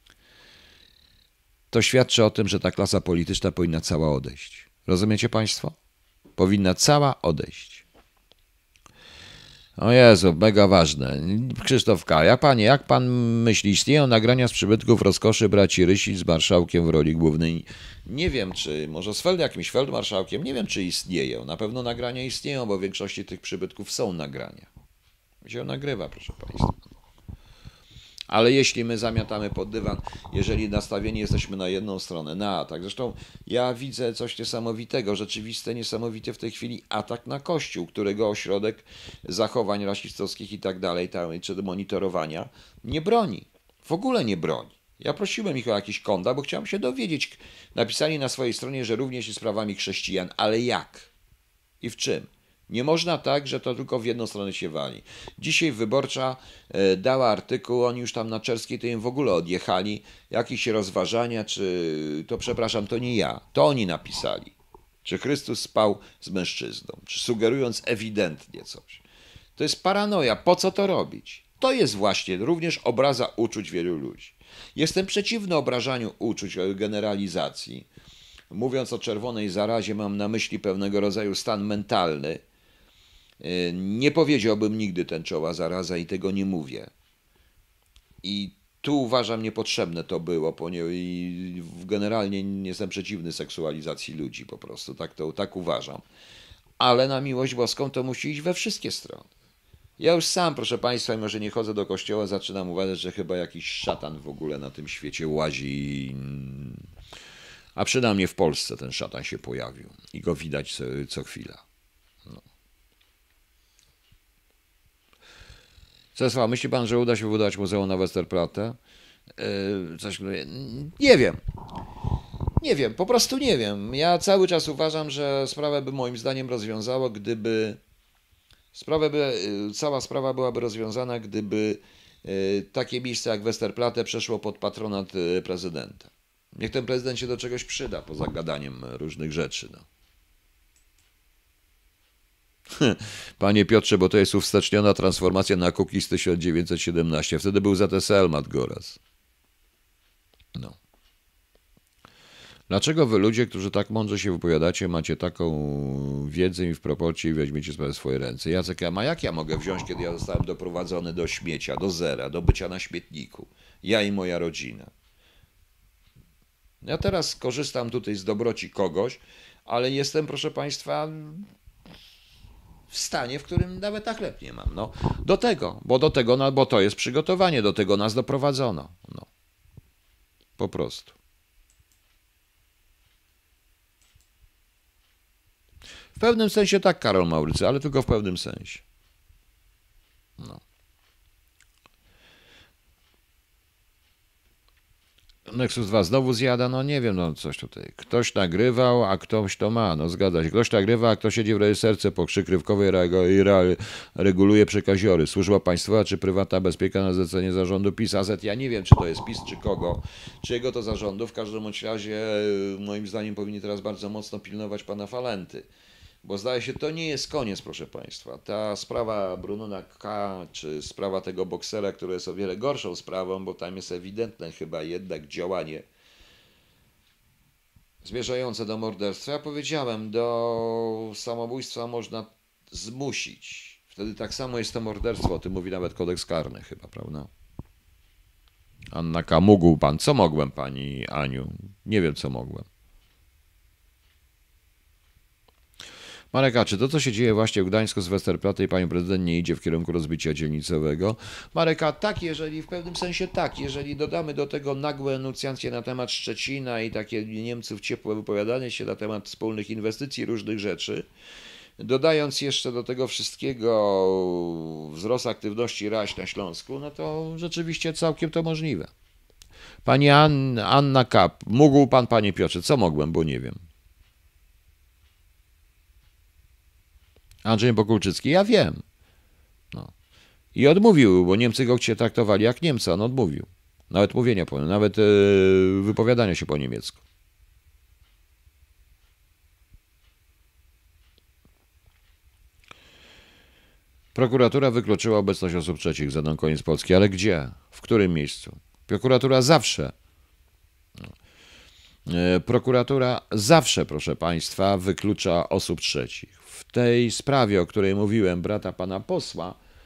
to świadczy o tym, że ta klasa polityczna powinna cała odejść. Rozumiecie Państwo? Powinna cała odejść. O Jezu, mega ważne. Krzysztof K., jak panie, jak pan myśli, istnieją nagrania z przybytków rozkoszy braci Rysi z marszałkiem w roli głównej? Nie wiem, czy, może z feld, jakimś feldmarszałkiem, nie wiem, czy istnieją. Na pewno nagrania istnieją, bo w większości tych przybytków są nagrania. Się nagrywa, proszę państwa. Ale jeśli my zamiatamy pod dywan, jeżeli nastawieni jesteśmy na jedną stronę, na atak. Zresztą ja widzę coś niesamowitego, rzeczywiste, niesamowite w tej chwili atak na Kościół, którego ośrodek zachowań rasistowskich i tak dalej, czy monitorowania nie broni. W ogóle nie broni. Ja prosiłem ich o jakiś konta, bo chciałem się dowiedzieć. Napisali na swojej stronie, że również i sprawami chrześcijan, ale jak? I w czym? Nie można tak, że to tylko w jedną stronę się wali. Dzisiaj Wyborcza e, dała artykuł, oni już tam na Czerskiej to im w ogóle odjechali, jakieś rozważania, czy to przepraszam, to nie ja, to oni napisali. Czy Chrystus spał z mężczyzną, czy sugerując ewidentnie coś. To jest paranoja, po co to robić? To jest właśnie również obraza uczuć wielu ludzi. Jestem przeciwny obrażaniu uczuć, generalizacji. Mówiąc o czerwonej zarazie, mam na myśli pewnego rodzaju stan mentalny. Nie powiedziałbym nigdy tęczowa zaraza i tego nie mówię. I tu uważam niepotrzebne to było, ponieważ generalnie nie jestem przeciwny seksualizacji ludzi po prostu, tak, to, tak uważam. Ale na miłość boską to musi iść we wszystkie strony. Ja już sam, proszę państwa, mimo że nie chodzę do kościoła, zaczynam uważać, że chyba jakiś szatan w ogóle na tym świecie łazi. A przynajmniej w Polsce ten szatan się pojawił i go widać co, co chwila. No. Czesław, myśli pan, że uda się wybudować muzeum na Westerplatte? Yy, coś, nie wiem. Nie wiem, po prostu nie wiem. Ja cały czas uważam, że sprawę by moim zdaniem rozwiązało, gdyby... Sprawę by, cała sprawa byłaby rozwiązana, gdyby takie miejsce jak Westerplatte przeszło pod patronat prezydenta. Niech ten prezydent się do czegoś przyda, poza gadaniem różnych rzeczy. No. Panie Piotrze, bo to jest uwsteczniona transformacja na Kukiz tysiąc dziewięćset siedemnaście. Wtedy był Z S L, Mat Goraz. No. Dlaczego wy ludzie, którzy tak mądrze się wypowiadacie, macie taką wiedzę i w proporcji i weźmiecie sprawę w swoje ręce? Jacek, a jak ja mogę wziąć, kiedy ja zostałem doprowadzony do śmiecia, do zera, do bycia na śmietniku? Ja i moja rodzina. Ja teraz korzystam tutaj z dobroci kogoś, ale jestem, proszę państwa, w stanie, w którym nawet na chleb nie mam. No, do tego, bo do tego, no, bo to jest przygotowanie, do tego nas doprowadzono. No. Po prostu. W pewnym sensie tak, Karol Maurycy, ale tylko w pewnym sensie. No. Nexus dwa znowu zjada, no nie wiem, no coś tutaj. Ktoś nagrywał, a ktoś to ma, no zgadza się. Ktoś nagrywa, a ktoś siedzi w reżyserce po krzykrywkowej i reguluje przekaziory. Służba państwowa czy prywatna bezpieka na zlecenie zarządu PiS A Z. Ja nie wiem, czy to jest PiS, czy kogo, czy jego to zarządu. W każdym bądź razie, moim zdaniem, powinni teraz bardzo mocno pilnować pana Falenty. Bo zdaje się, to nie jest koniec, proszę państwa. Ta sprawa Brunona K., czy sprawa tego boksera, która jest o wiele gorszą sprawą, bo tam jest ewidentne chyba jednak działanie zmierzające do morderstwa. Ja powiedziałem, do samobójstwa można zmusić. Wtedy tak samo jest to morderstwo, o tym mówi nawet kodeks karny chyba, prawda? Anna K., mógł pan. Co mogłem, pani Aniu? Nie wiem, co mogłem. Marek, a czy to, co się dzieje właśnie w Gdańsku z Westerplatte i pani prezydent nie idzie w kierunku rozbicia dzielnicowego? Marek, a tak, jeżeli w pewnym sensie tak, jeżeli dodamy do tego nagłe enuncjacje na temat Szczecina i takie Niemców ciepłe wypowiadanie się na temat wspólnych inwestycji, różnych rzeczy, dodając jeszcze do tego wszystkiego wzrost aktywności raś na Śląsku, no to rzeczywiście całkiem to możliwe. Pani An- Anna Kap, mógł pan, panie Piotrze, co mogłem, bo nie wiem. Andrzej Bokulczycki, ja wiem. No. I odmówił, bo Niemcy go cię traktowali jak Niemca, on odmówił. Nawet mówienia po nawet yy, wypowiadania się po niemiecku. Prokuratura wykluczyła obecność osób trzecich za koniec Polski, ale gdzie? W którym miejscu? Prokuratura zawsze. No. Yy, prokuratura zawsze, proszę państwa, wyklucza osób trzecich. W tej sprawie, o której mówiłem, brata pana posła,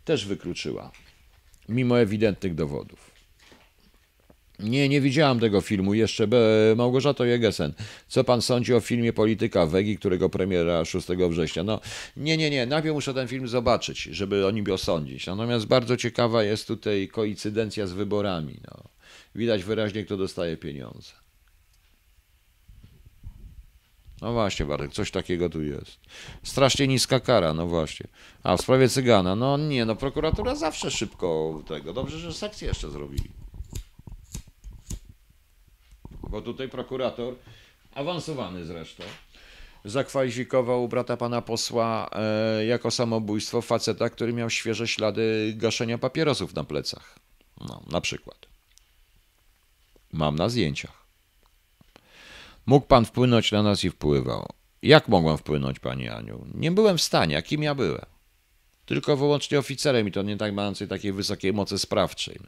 też wykluczyła, mimo ewidentnych dowodów. Nie, nie widziałam tego filmu. Jeszcze be, Małgorzato Jegesen. Co pan sądzi o filmie Polityka Wegi, którego premiera szóstego września? No, nie, nie, nie. Najpierw muszę ten film zobaczyć, żeby o nim osądzić. Natomiast bardzo ciekawa jest tutaj koincydencja z wyborami. No. Widać wyraźnie, kto dostaje pieniądze. No właśnie, Bartek, coś takiego tu jest. Strasznie niska kara, no właśnie. A w sprawie Cygana, no nie, no prokuratura zawsze szybko tego. Dobrze, że sekcję jeszcze zrobili. Bo tutaj prokurator, awansowany zresztą, zakwalifikował brata pana posła e, jako samobójstwo faceta, który miał świeże ślady gaszenia papierosów na plecach. No, na przykład. Mam na zdjęciach. Mógł pan wpłynąć na nas i wpływał. Jak mogłem wpłynąć, pani Aniu? Nie byłem w stanie, a kim ja byłem? Tylko wyłącznie oficerem i to nie tak mającej takiej wysokiej mocy sprawczej.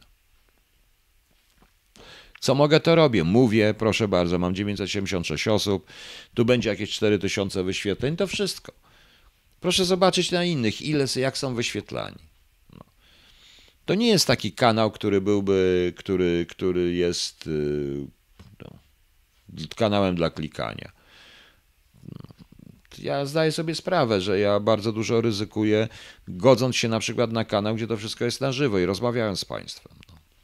Co mogę, to robię. Mówię, proszę bardzo, mam dziewięćset siedemdziesiąt sześć osób, tu będzie jakieś cztery tysiące wyświetleń, to wszystko. Proszę zobaczyć na innych, ile, jak są wyświetlani. No. To nie jest taki kanał, który byłby, który, który jest no, kanałem dla klikania. Ja zdaję sobie sprawę, że ja bardzo dużo ryzykuję, godząc się na przykład na kanał, gdzie to wszystko jest na żywo i rozmawiając z państwem.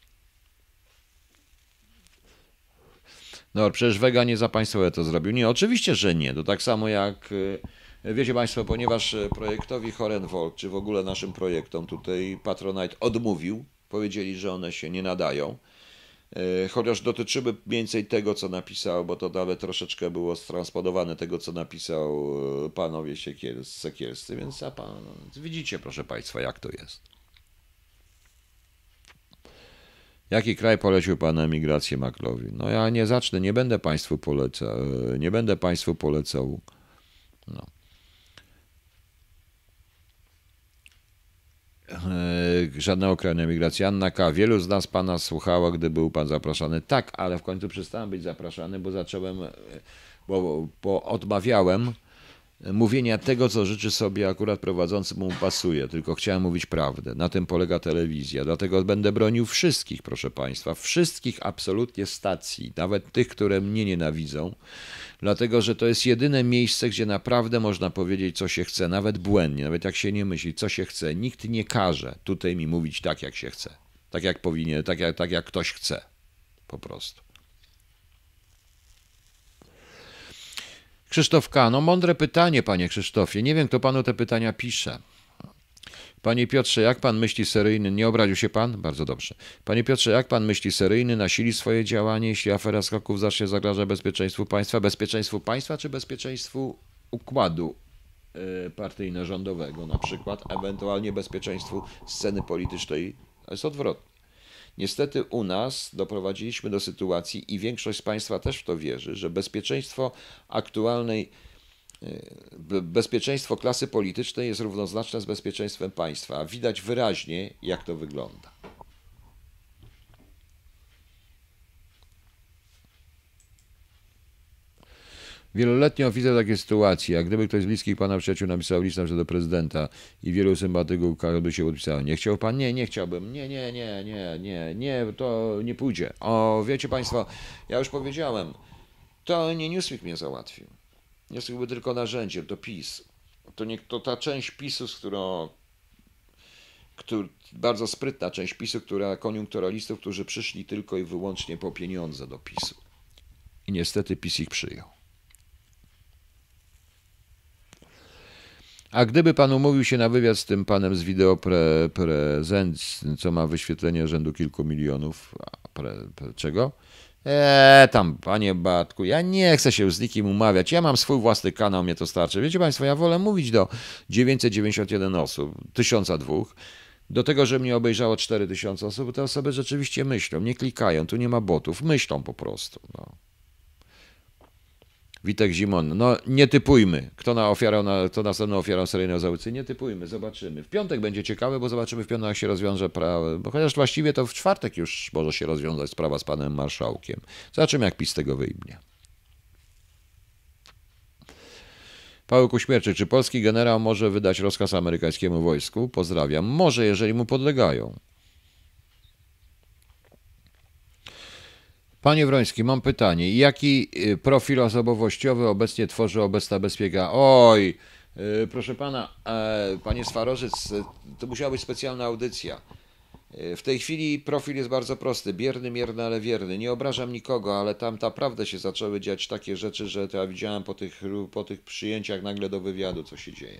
No przecież Wega nie za państwowe to zrobił. Nie, oczywiście, że nie. To tak samo jak, wiecie państwo, ponieważ projektowi Horenvolk, czy w ogóle naszym projektom tutaj Patronite odmówił, powiedzieli, że one się nie nadają, chociaż dotyczyły mniej więcej tego, co napisał, bo to nawet troszeczkę było transpodowane tego, co napisał panowie Sekielscy, więc a pan, widzicie, proszę państwa, jak to jest. Jaki kraj polecił pan na emigrację Maklowi? No ja nie zacznę, nie będę państwu polecał, nie będę państwu polecał. No. Żadnego kraju na emigrację. Anna K. Wielu z nas pana słuchało, gdy był pan zapraszany. Tak, ale w końcu przestałem być zapraszany, bo zacząłem, bo, bo odmawiałem mówienia tego, co życzy sobie akurat prowadzący mu pasuje, tylko chciałem mówić prawdę. Na tym polega telewizja. Dlatego będę bronił wszystkich, proszę państwa, wszystkich absolutnie stacji, nawet tych, które mnie nienawidzą, dlatego że to jest jedyne miejsce, gdzie naprawdę można powiedzieć, co się chce, nawet błędnie, nawet jak się nie myśli, co się chce. Nikt nie każe tutaj mi mówić tak, jak się chce, tak jak powinien, tak jak, tak jak ktoś chce, po prostu. Krzysztof K. No mądre pytanie, panie Krzysztofie. Nie wiem, kto panu te pytania pisze. Panie Piotrze, jak pan myśli seryjny... Nie obraził się pan? Bardzo dobrze. Panie Piotrze, jak pan myśli seryjny nasili swoje działanie, jeśli afera skoków zacznie zagrażać bezpieczeństwu państwa? Bezpieczeństwu państwa czy bezpieczeństwu układu yy, partyjno-rządowego na przykład? Ewentualnie bezpieczeństwu sceny politycznej? To jest odwrotnie. Niestety u nas doprowadziliśmy do sytuacji i większość z państwa też w to wierzy, że bezpieczeństwo aktualnej, bezpieczeństwo klasy politycznej jest równoznaczne z bezpieczeństwem państwa. A widać wyraźnie, jak to wygląda. Wieloletnio widzę takie sytuacje, jak gdyby ktoś z bliskich pana przyjaciół napisał list do prezydenta i wielu sympatyków by się podpisało. Nie chciał pan? Nie, nie chciałbym. Nie, nie, nie, nie, nie, nie, to nie pójdzie. O, wiecie państwo, ja już powiedziałem, to nie Newsweek mnie załatwił. Newsweek był tylko narzędziem, to PiS. To, nie, to ta część PiSu, z którą, który, bardzo sprytna część PiSu, która koniunkturalistów, którzy przyszli tylko i wyłącznie po pieniądze do PiSu. I niestety PiS ich przyjął. A gdyby pan umówił się na wywiad z tym panem z wideo pre, prezent, co ma wyświetlenie rzędu kilku milionów, pre, pre, czego? Eee, tam, panie Bartku, ja nie chcę się z nikim umawiać, ja mam swój własny kanał, mnie to starczy. Wiecie państwo, ja wolę mówić do dziewięćset dziewięćdziesiąt jeden osób, tysiąc dwa, do tego, że mnie obejrzało cztery tysiące osób, bo te osoby rzeczywiście myślą, nie klikają, tu nie ma botów, myślą po prostu, no. Witek Zimon, no nie typujmy, kto na ofiarę, na, kto następną ofiarą seryjnego zabójcy, nie typujmy, zobaczymy. W piątek będzie ciekawe, bo zobaczymy w piątek, jak się rozwiąże prawo, bo chociaż właściwie to w czwartek już może się rozwiązać sprawa z panem marszałkiem. Zobaczymy, jak PiS z tego wyjmie. Paweł Kuśmierczyk, czy polski generał może wydać rozkaz amerykańskiemu wojsku? Pozdrawiam. Może, jeżeli mu podlegają. Panie Wroński, mam pytanie. Jaki profil osobowościowy obecnie tworzy obecna bezpieka? Oj, proszę pana, panie Swarożyc, to musiała być specjalna audycja. W tej chwili profil jest bardzo prosty. Bierny, mierny, ale wierny. Nie obrażam nikogo, ale tam naprawdę się zaczęły dziać takie rzeczy, że to ja widziałem po tych, po tych przyjęciach nagle do wywiadu, co się dzieje.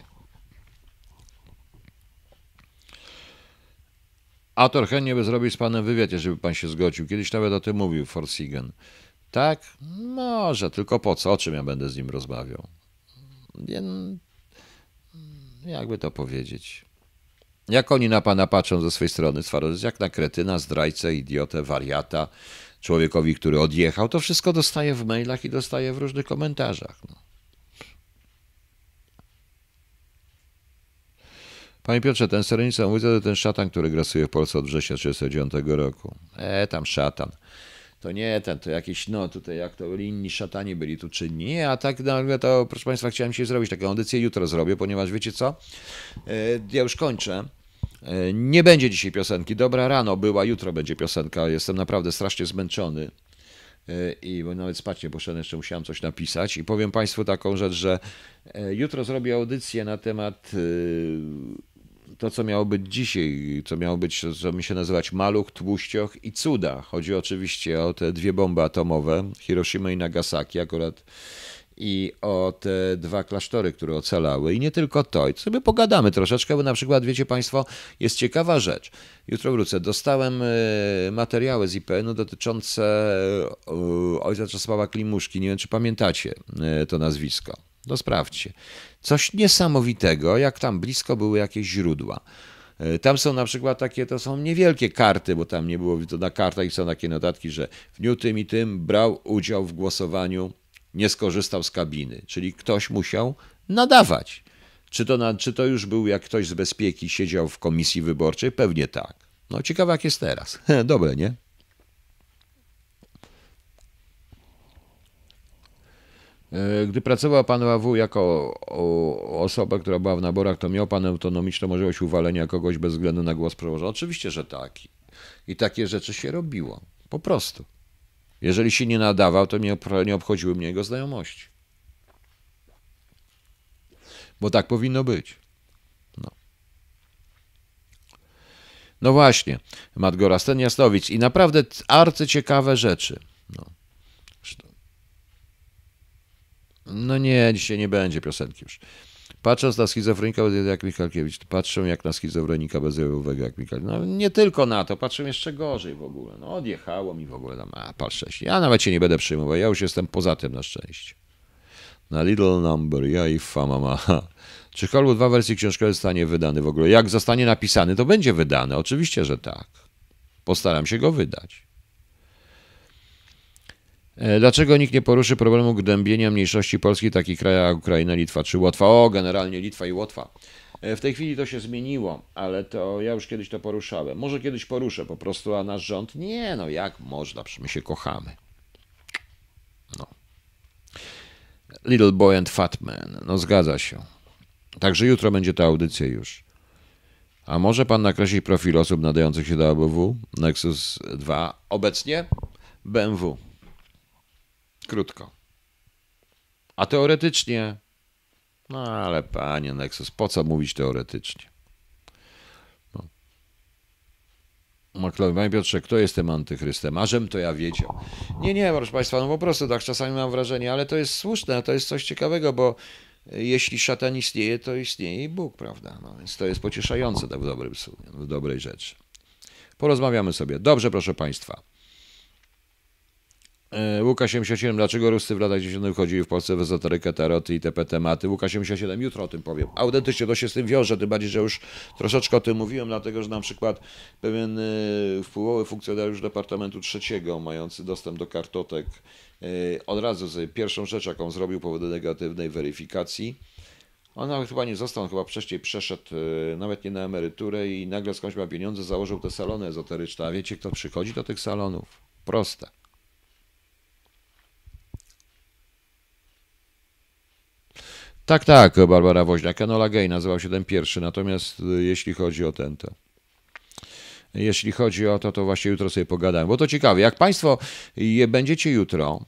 Ator chętnie by zrobił z panem wywiad, jeżeli pan się zgodził. Kiedyś nawet o tym mówił Forsigen. Tak? Może, tylko po co? O czym ja będę z nim rozmawiał? Jakby to powiedzieć? Jak oni na pana patrzą ze swojej strony, jak na kretyna, zdrajcę, idiotę, wariata, człowiekowi, który odjechał, to wszystko dostaje w mailach i dostaje w różnych komentarzach. No. Panie Piotrze, ten Serenica mówi, to ten szatan, który grasuje w Polsce od września tysiąc dziewięćset trzydziestego dziewiątego roku. E, tam szatan. To nie ten, to jakiś, no tutaj jak to byli inni szatani byli tu czynni. Nie, a tak no, to proszę Państwa, chciałem dzisiaj zrobić taką audycję, jutro zrobię, ponieważ wiecie co? E, ja już kończę. E, nie będzie dzisiaj piosenki. Dobra rano była, jutro będzie piosenka. Jestem naprawdę strasznie zmęczony. I bo nawet spać nie poszedłem, jeszcze musiałem coś napisać i powiem Państwu taką rzecz, że jutro zrobię audycję na temat to, co miało być dzisiaj, co miało być, co mi się nazywać Maluch, Tłuścioch i Cuda. Chodzi oczywiście o te dwie bomby atomowe, Hiroshima i Nagasaki akurat, i o te dwa klasztory, które ocalały. I nie tylko to. I sobie pogadamy troszeczkę, bo na przykład, wiecie Państwo, jest ciekawa rzecz. Jutro wrócę. Dostałem materiały z I P N u dotyczące ojca Czesława Klimuszki. Nie wiem, czy pamiętacie to nazwisko. To sprawdźcie. Coś niesamowitego, jak tam blisko były jakieś źródła. Tam są na przykład takie, to są niewielkie karty, bo tam nie było, to na kartach i są takie notatki, że w dniu tym i tym brał udział w głosowaniu, nie skorzystał z kabiny, czyli ktoś musiał nadawać. Czy to, na, czy to już był, jak ktoś z bezpieki siedział w komisji wyborczej? Pewnie tak. No ciekawe, jak jest teraz. Dobre, nie? Gdy pracował pan w A W jako osoba, która była w naborach, to miał pan autonomiczną możliwość uwalenia kogoś bez względu na głos przełożony? Oczywiście, że tak. I takie rzeczy się robiło. Po prostu. Jeżeli się nie nadawał, to nie, nie obchodziły mnie jego znajomości. Bo tak powinno być. No, no właśnie, Matgora, Sten Jasnowic. I naprawdę arcyciekawe rzeczy. No. no nie, dzisiaj nie będzie piosenki już. Patrząc na schizofrenika jak Michalkiewicz, patrzą jak na schizofrenika bezjawowego jak Michalkiewicz. No nie tylko na to, patrzą jeszcze gorzej w ogóle. No odjechało mi w ogóle tam, a patrzę się. Ja nawet się nie będę przyjmował, ja już jestem poza tym na szczęście. Na Little Number, ja i fama ma. Czy Hollywood dwa wersji książkowej zostanie wydany w ogóle? Jak zostanie napisany, to będzie wydany. Oczywiście, że tak. Postaram się go wydać. Dlaczego nikt nie poruszy problemu gnębienia mniejszości polskiej w takich krajach jak Ukraina, Litwa czy Łotwa? O, generalnie Litwa i Łotwa. W tej chwili to się zmieniło, ale to ja już kiedyś to poruszałem. Może kiedyś poruszę po prostu, a nasz rząd? Nie, no jak można, przecież my się kochamy. No. Little Boy and Fat Man. No zgadza się. Także jutro będzie ta audycja już. A może pan nakreślić profil osób nadających się do A B W? Nexus dwa. Obecnie B M W. Krótko. A teoretycznie? No ale panie Nexus, po co mówić teoretycznie? No. McLaren, panie Piotrze, kto jest tym antychrystem? A żem to ja wiedział. Nie, nie, proszę państwa, no po prostu tak czasami mam wrażenie, ale to jest słuszne, to jest coś ciekawego, bo jeśli szatan istnieje, to istnieje i Bóg, prawda? No, więc to jest pocieszające w dobrym sumie, w dobrej rzeczy. Porozmawiamy sobie. Dobrze, proszę państwa. Łukasz siedemdziesiąt siedem. Dlaczego Ruscy w latach dziesiątych wchodzili w Polsce w ezoterykę, taroty i te tematy? Łukasz siedemdziesiąt siedem. Jutro o tym powiem. Autentycznie to się z tym wiąże, tym bardziej, że już troszeczkę o tym mówiłem, dlatego że na przykład pewien wpływowy funkcjonariusz Departamentu Trzeciego, mający dostęp do kartotek, od razu sobie pierwszą rzecz, jaką zrobił po negatywnej weryfikacji, on nawet chyba nie został, on chyba wcześniej przeszedł nawet nie na emeryturę i nagle skądś ma pieniądze, założył te salony ezoteryczne. A wiecie, kto przychodzi do tych salonów? Proste. Tak, tak, Barbara Woźniak. Enola Gay nazywał się ten pierwszy, natomiast y, jeśli chodzi o ten, to... Jeśli chodzi o to, to właśnie jutro sobie pogadałem. Bo to ciekawe, jak państwo je będziecie jutro,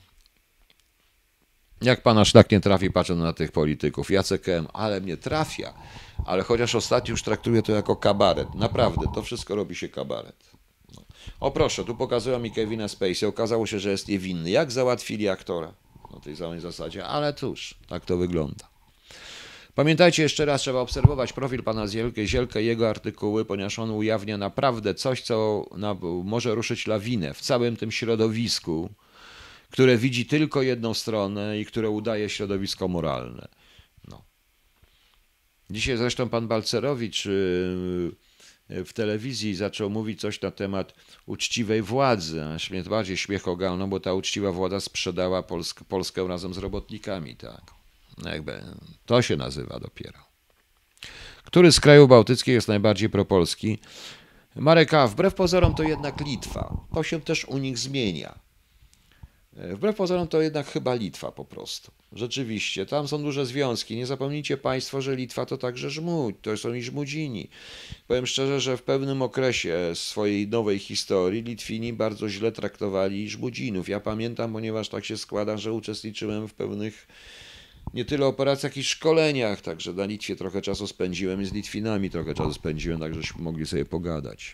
jak pana szlak nie trafi, patrząc na tych polityków, Jacek M., ale mnie trafia, ale chociaż ostatnio już traktuję to jako kabaret. Naprawdę, to wszystko robi się kabaret. No. O proszę, tu pokazują mi Kevina Spacey, okazało się, że jest niewinny. Jak załatwili aktora na tej samej zasadzie? Ale cóż, tak to wygląda. Pamiętajcie, jeszcze raz trzeba obserwować profil pana Zielkę, Zielkę, jego artykuły, ponieważ on ujawnia naprawdę coś, co na, może ruszyć lawinę w całym tym środowisku, które widzi tylko jedną stronę i które udaje środowisko moralne. No. Dzisiaj zresztą pan Balcerowicz w telewizji zaczął mówić coś na temat uczciwej władzy, aż mnie bardziej śmiech ogarnął, bo ta uczciwa władza sprzedała Polskę, Polskę razem z robotnikami, tak. No jakby to się nazywa dopiero. Który z krajów bałtyckich jest najbardziej propolski? Marek A., wbrew pozorom to jednak Litwa. To się też u nich zmienia. Wbrew pozorom to jednak chyba Litwa po prostu. Rzeczywiście, tam są duże związki. Nie zapomnijcie państwo, że Litwa to także Żmudź, to są i Żmudzini. Powiem szczerze, że w pewnym okresie swojej nowej historii Litwini bardzo źle traktowali Żmudzinów. Ja pamiętam, ponieważ tak się składa, że uczestniczyłem w pewnych nie tyle operacjach, jak i szkoleniach, także na Litwie trochę czasu spędziłem i z Litwinami trochę czasu spędziłem, tak żeśmy mogli sobie pogadać.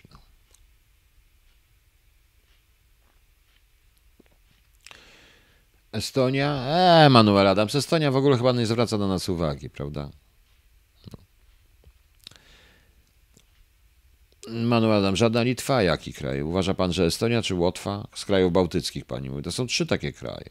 Estonia? Eee, Manuel Adams. Estonia w ogóle chyba nie zwraca na nas uwagi, prawda? No. Manuel Adams, żadna Litwa, jaki kraj? Uważa pan, że Estonia czy Łotwa? Z krajów bałtyckich pani mówi. To są trzy takie kraje.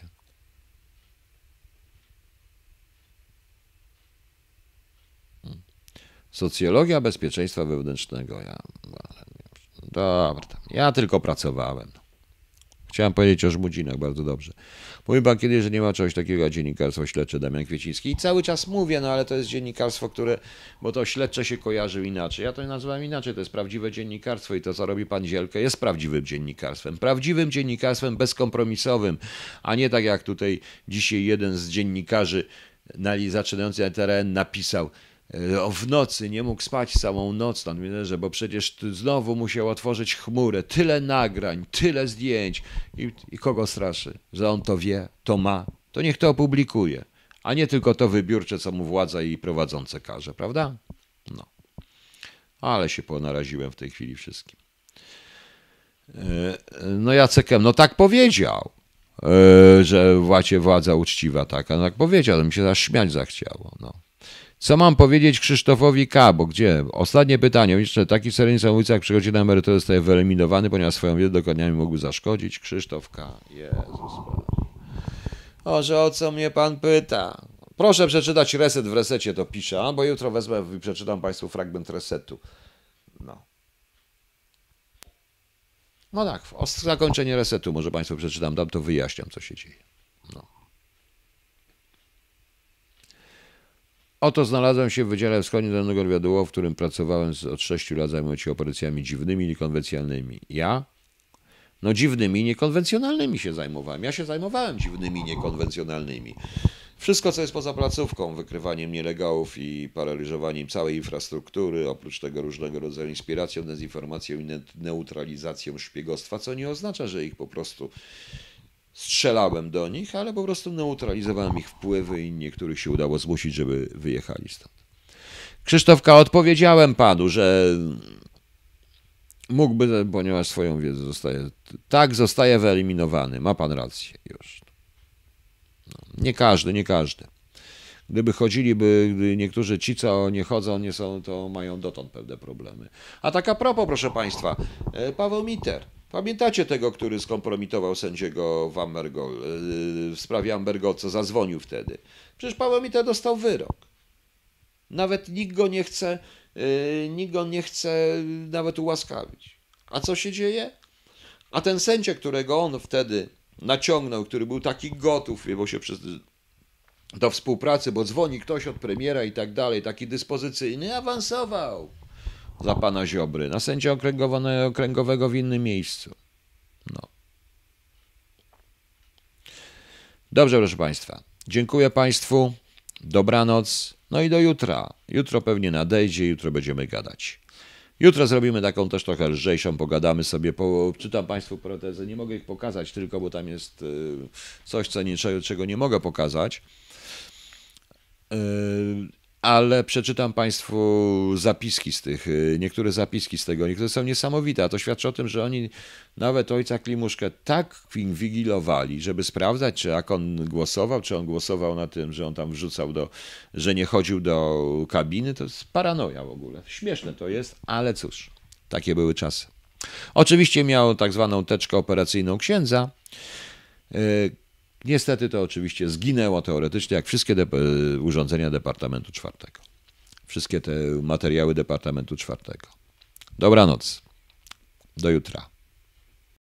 Socjologia bezpieczeństwa wewnętrznego. Ja, dobra, ja tylko pracowałem. Chciałem powiedzieć o Żmudzinach, bardzo dobrze. Mówił pan kiedyś, że nie ma czegoś takiego jak dziennikarstwo śledcze, Damian Kwieciński. I cały czas mówię, no ale to jest dziennikarstwo, które, bo to śledcze się kojarzy inaczej. Ja to nazywam inaczej, to jest prawdziwe dziennikarstwo i to, co robi pan Zielkę, jest prawdziwym dziennikarstwem. Prawdziwym dziennikarstwem bezkompromisowym, a nie tak jak tutaj dzisiaj jeden z dziennikarzy zaczynający na T R N napisał, w nocy nie mógł spać całą noc, że bo przecież znowu musiał otworzyć chmurę, tyle nagrań, tyle zdjęć i, i kogo straszy, że on to wie, to ma, to niech to opublikuje, a nie tylko to wybiórcze, co mu władza i prowadzące każe, prawda? No, ale się ponaraziłem w tej chwili wszystkim. No Jacek M., no tak powiedział, że właśnie władza uczciwa taka, no tak powiedział, to mi się aż śmiać zachciało, no. Co mam powiedzieć Krzysztofowi K., bo gdzie? Ostatnie pytanie. Jeszcze taki seryjny samobójca, jak przychodzi na emeryturę, zostaje wyeliminowany, ponieważ swoją wiedzą dokonaniami mógłby zaszkodzić. Krzysztof K. Jezus Maria. O, że o co mnie pan pyta? Proszę przeczytać reset, w resecie to pisze, bo jutro wezmę i przeczytam państwu fragment resetu. No. No tak, o zakończenie resetu może państwu przeczytam, tam to wyjaśniam, co się dzieje. No. Oto znalazłem się w Wydziale Wschodnim Dolnego Wywiadu, w którym pracowałem od sześciu lat, zajmując się operacjami dziwnymi i niekonwencjonalnymi. Ja? No dziwnymi i niekonwencjonalnymi się zajmowałem. Ja się zajmowałem dziwnymi i niekonwencjonalnymi. Wszystko, co jest poza placówką, wykrywaniem nielegalów i paraliżowaniem całej infrastruktury, oprócz tego różnego rodzaju inspiracją, dezinformacją i neutralizacją szpiegostwa, co nie oznacza, że ich po prostu strzelałem do nich, ale po prostu neutralizowałem ich wpływy i niektórych się udało zmusić, żeby wyjechali stąd. Krzysztofka, odpowiedziałem panu, że mógłby, ponieważ swoją wiedzę zostaje, tak, zostaje wyeliminowany. Ma pan rację już. No, nie każdy, nie każdy. Gdyby chodziliby, gdy niektórzy ci, co nie chodzą, nie są, to mają dotąd pewne problemy. A tak a propos, proszę państwa, Paweł Miter. Pamiętacie tego, który skompromitował sędziego w Ambergol, w sprawie Ambergol, co zadzwonił wtedy? Przecież Paweł Miter dostał wyrok. Nawet nikt go nie chce, nikt go nie chce nawet ułaskawić. A co się dzieje? A ten sędzia, którego on wtedy naciągnął, który był taki gotów, bo się przez, do współpracy, bo dzwoni ktoś od premiera i tak dalej, taki dyspozycyjny, awansował za pana Ziobry, na sędzia okręgowego w innym miejscu. No. Dobrze, proszę państwa. Dziękuję państwu. Dobranoc, no i do jutra. Jutro pewnie nadejdzie, jutro będziemy gadać. Jutro zrobimy taką też trochę lżejszą, pogadamy sobie, po, czytam Państwu protezę, nie mogę ich pokazać tylko, bo tam jest y, coś, co niczego, czego nie mogę pokazać, y, ale przeczytam Państwu zapiski z tych, y, niektóre zapiski z tego, niektóre są niesamowite, a to świadczy o tym, że oni nawet ojca Klimuszkę tak inwigilowali, żeby sprawdzać, czy jak on głosował, czy on głosował na tym, że on tam wrzucał do, że nie chodził do kabiny, to jest paranoja w ogóle. Śmieszne to jest, ale cóż, takie były czasy. Oczywiście miał tak zwaną teczkę operacyjną księdza. Niestety to oczywiście zginęło teoretycznie, jak wszystkie de- urządzenia Departamentu Czwartego. Wszystkie te materiały Departamentu Czwartego. Dobranoc. Do jutra.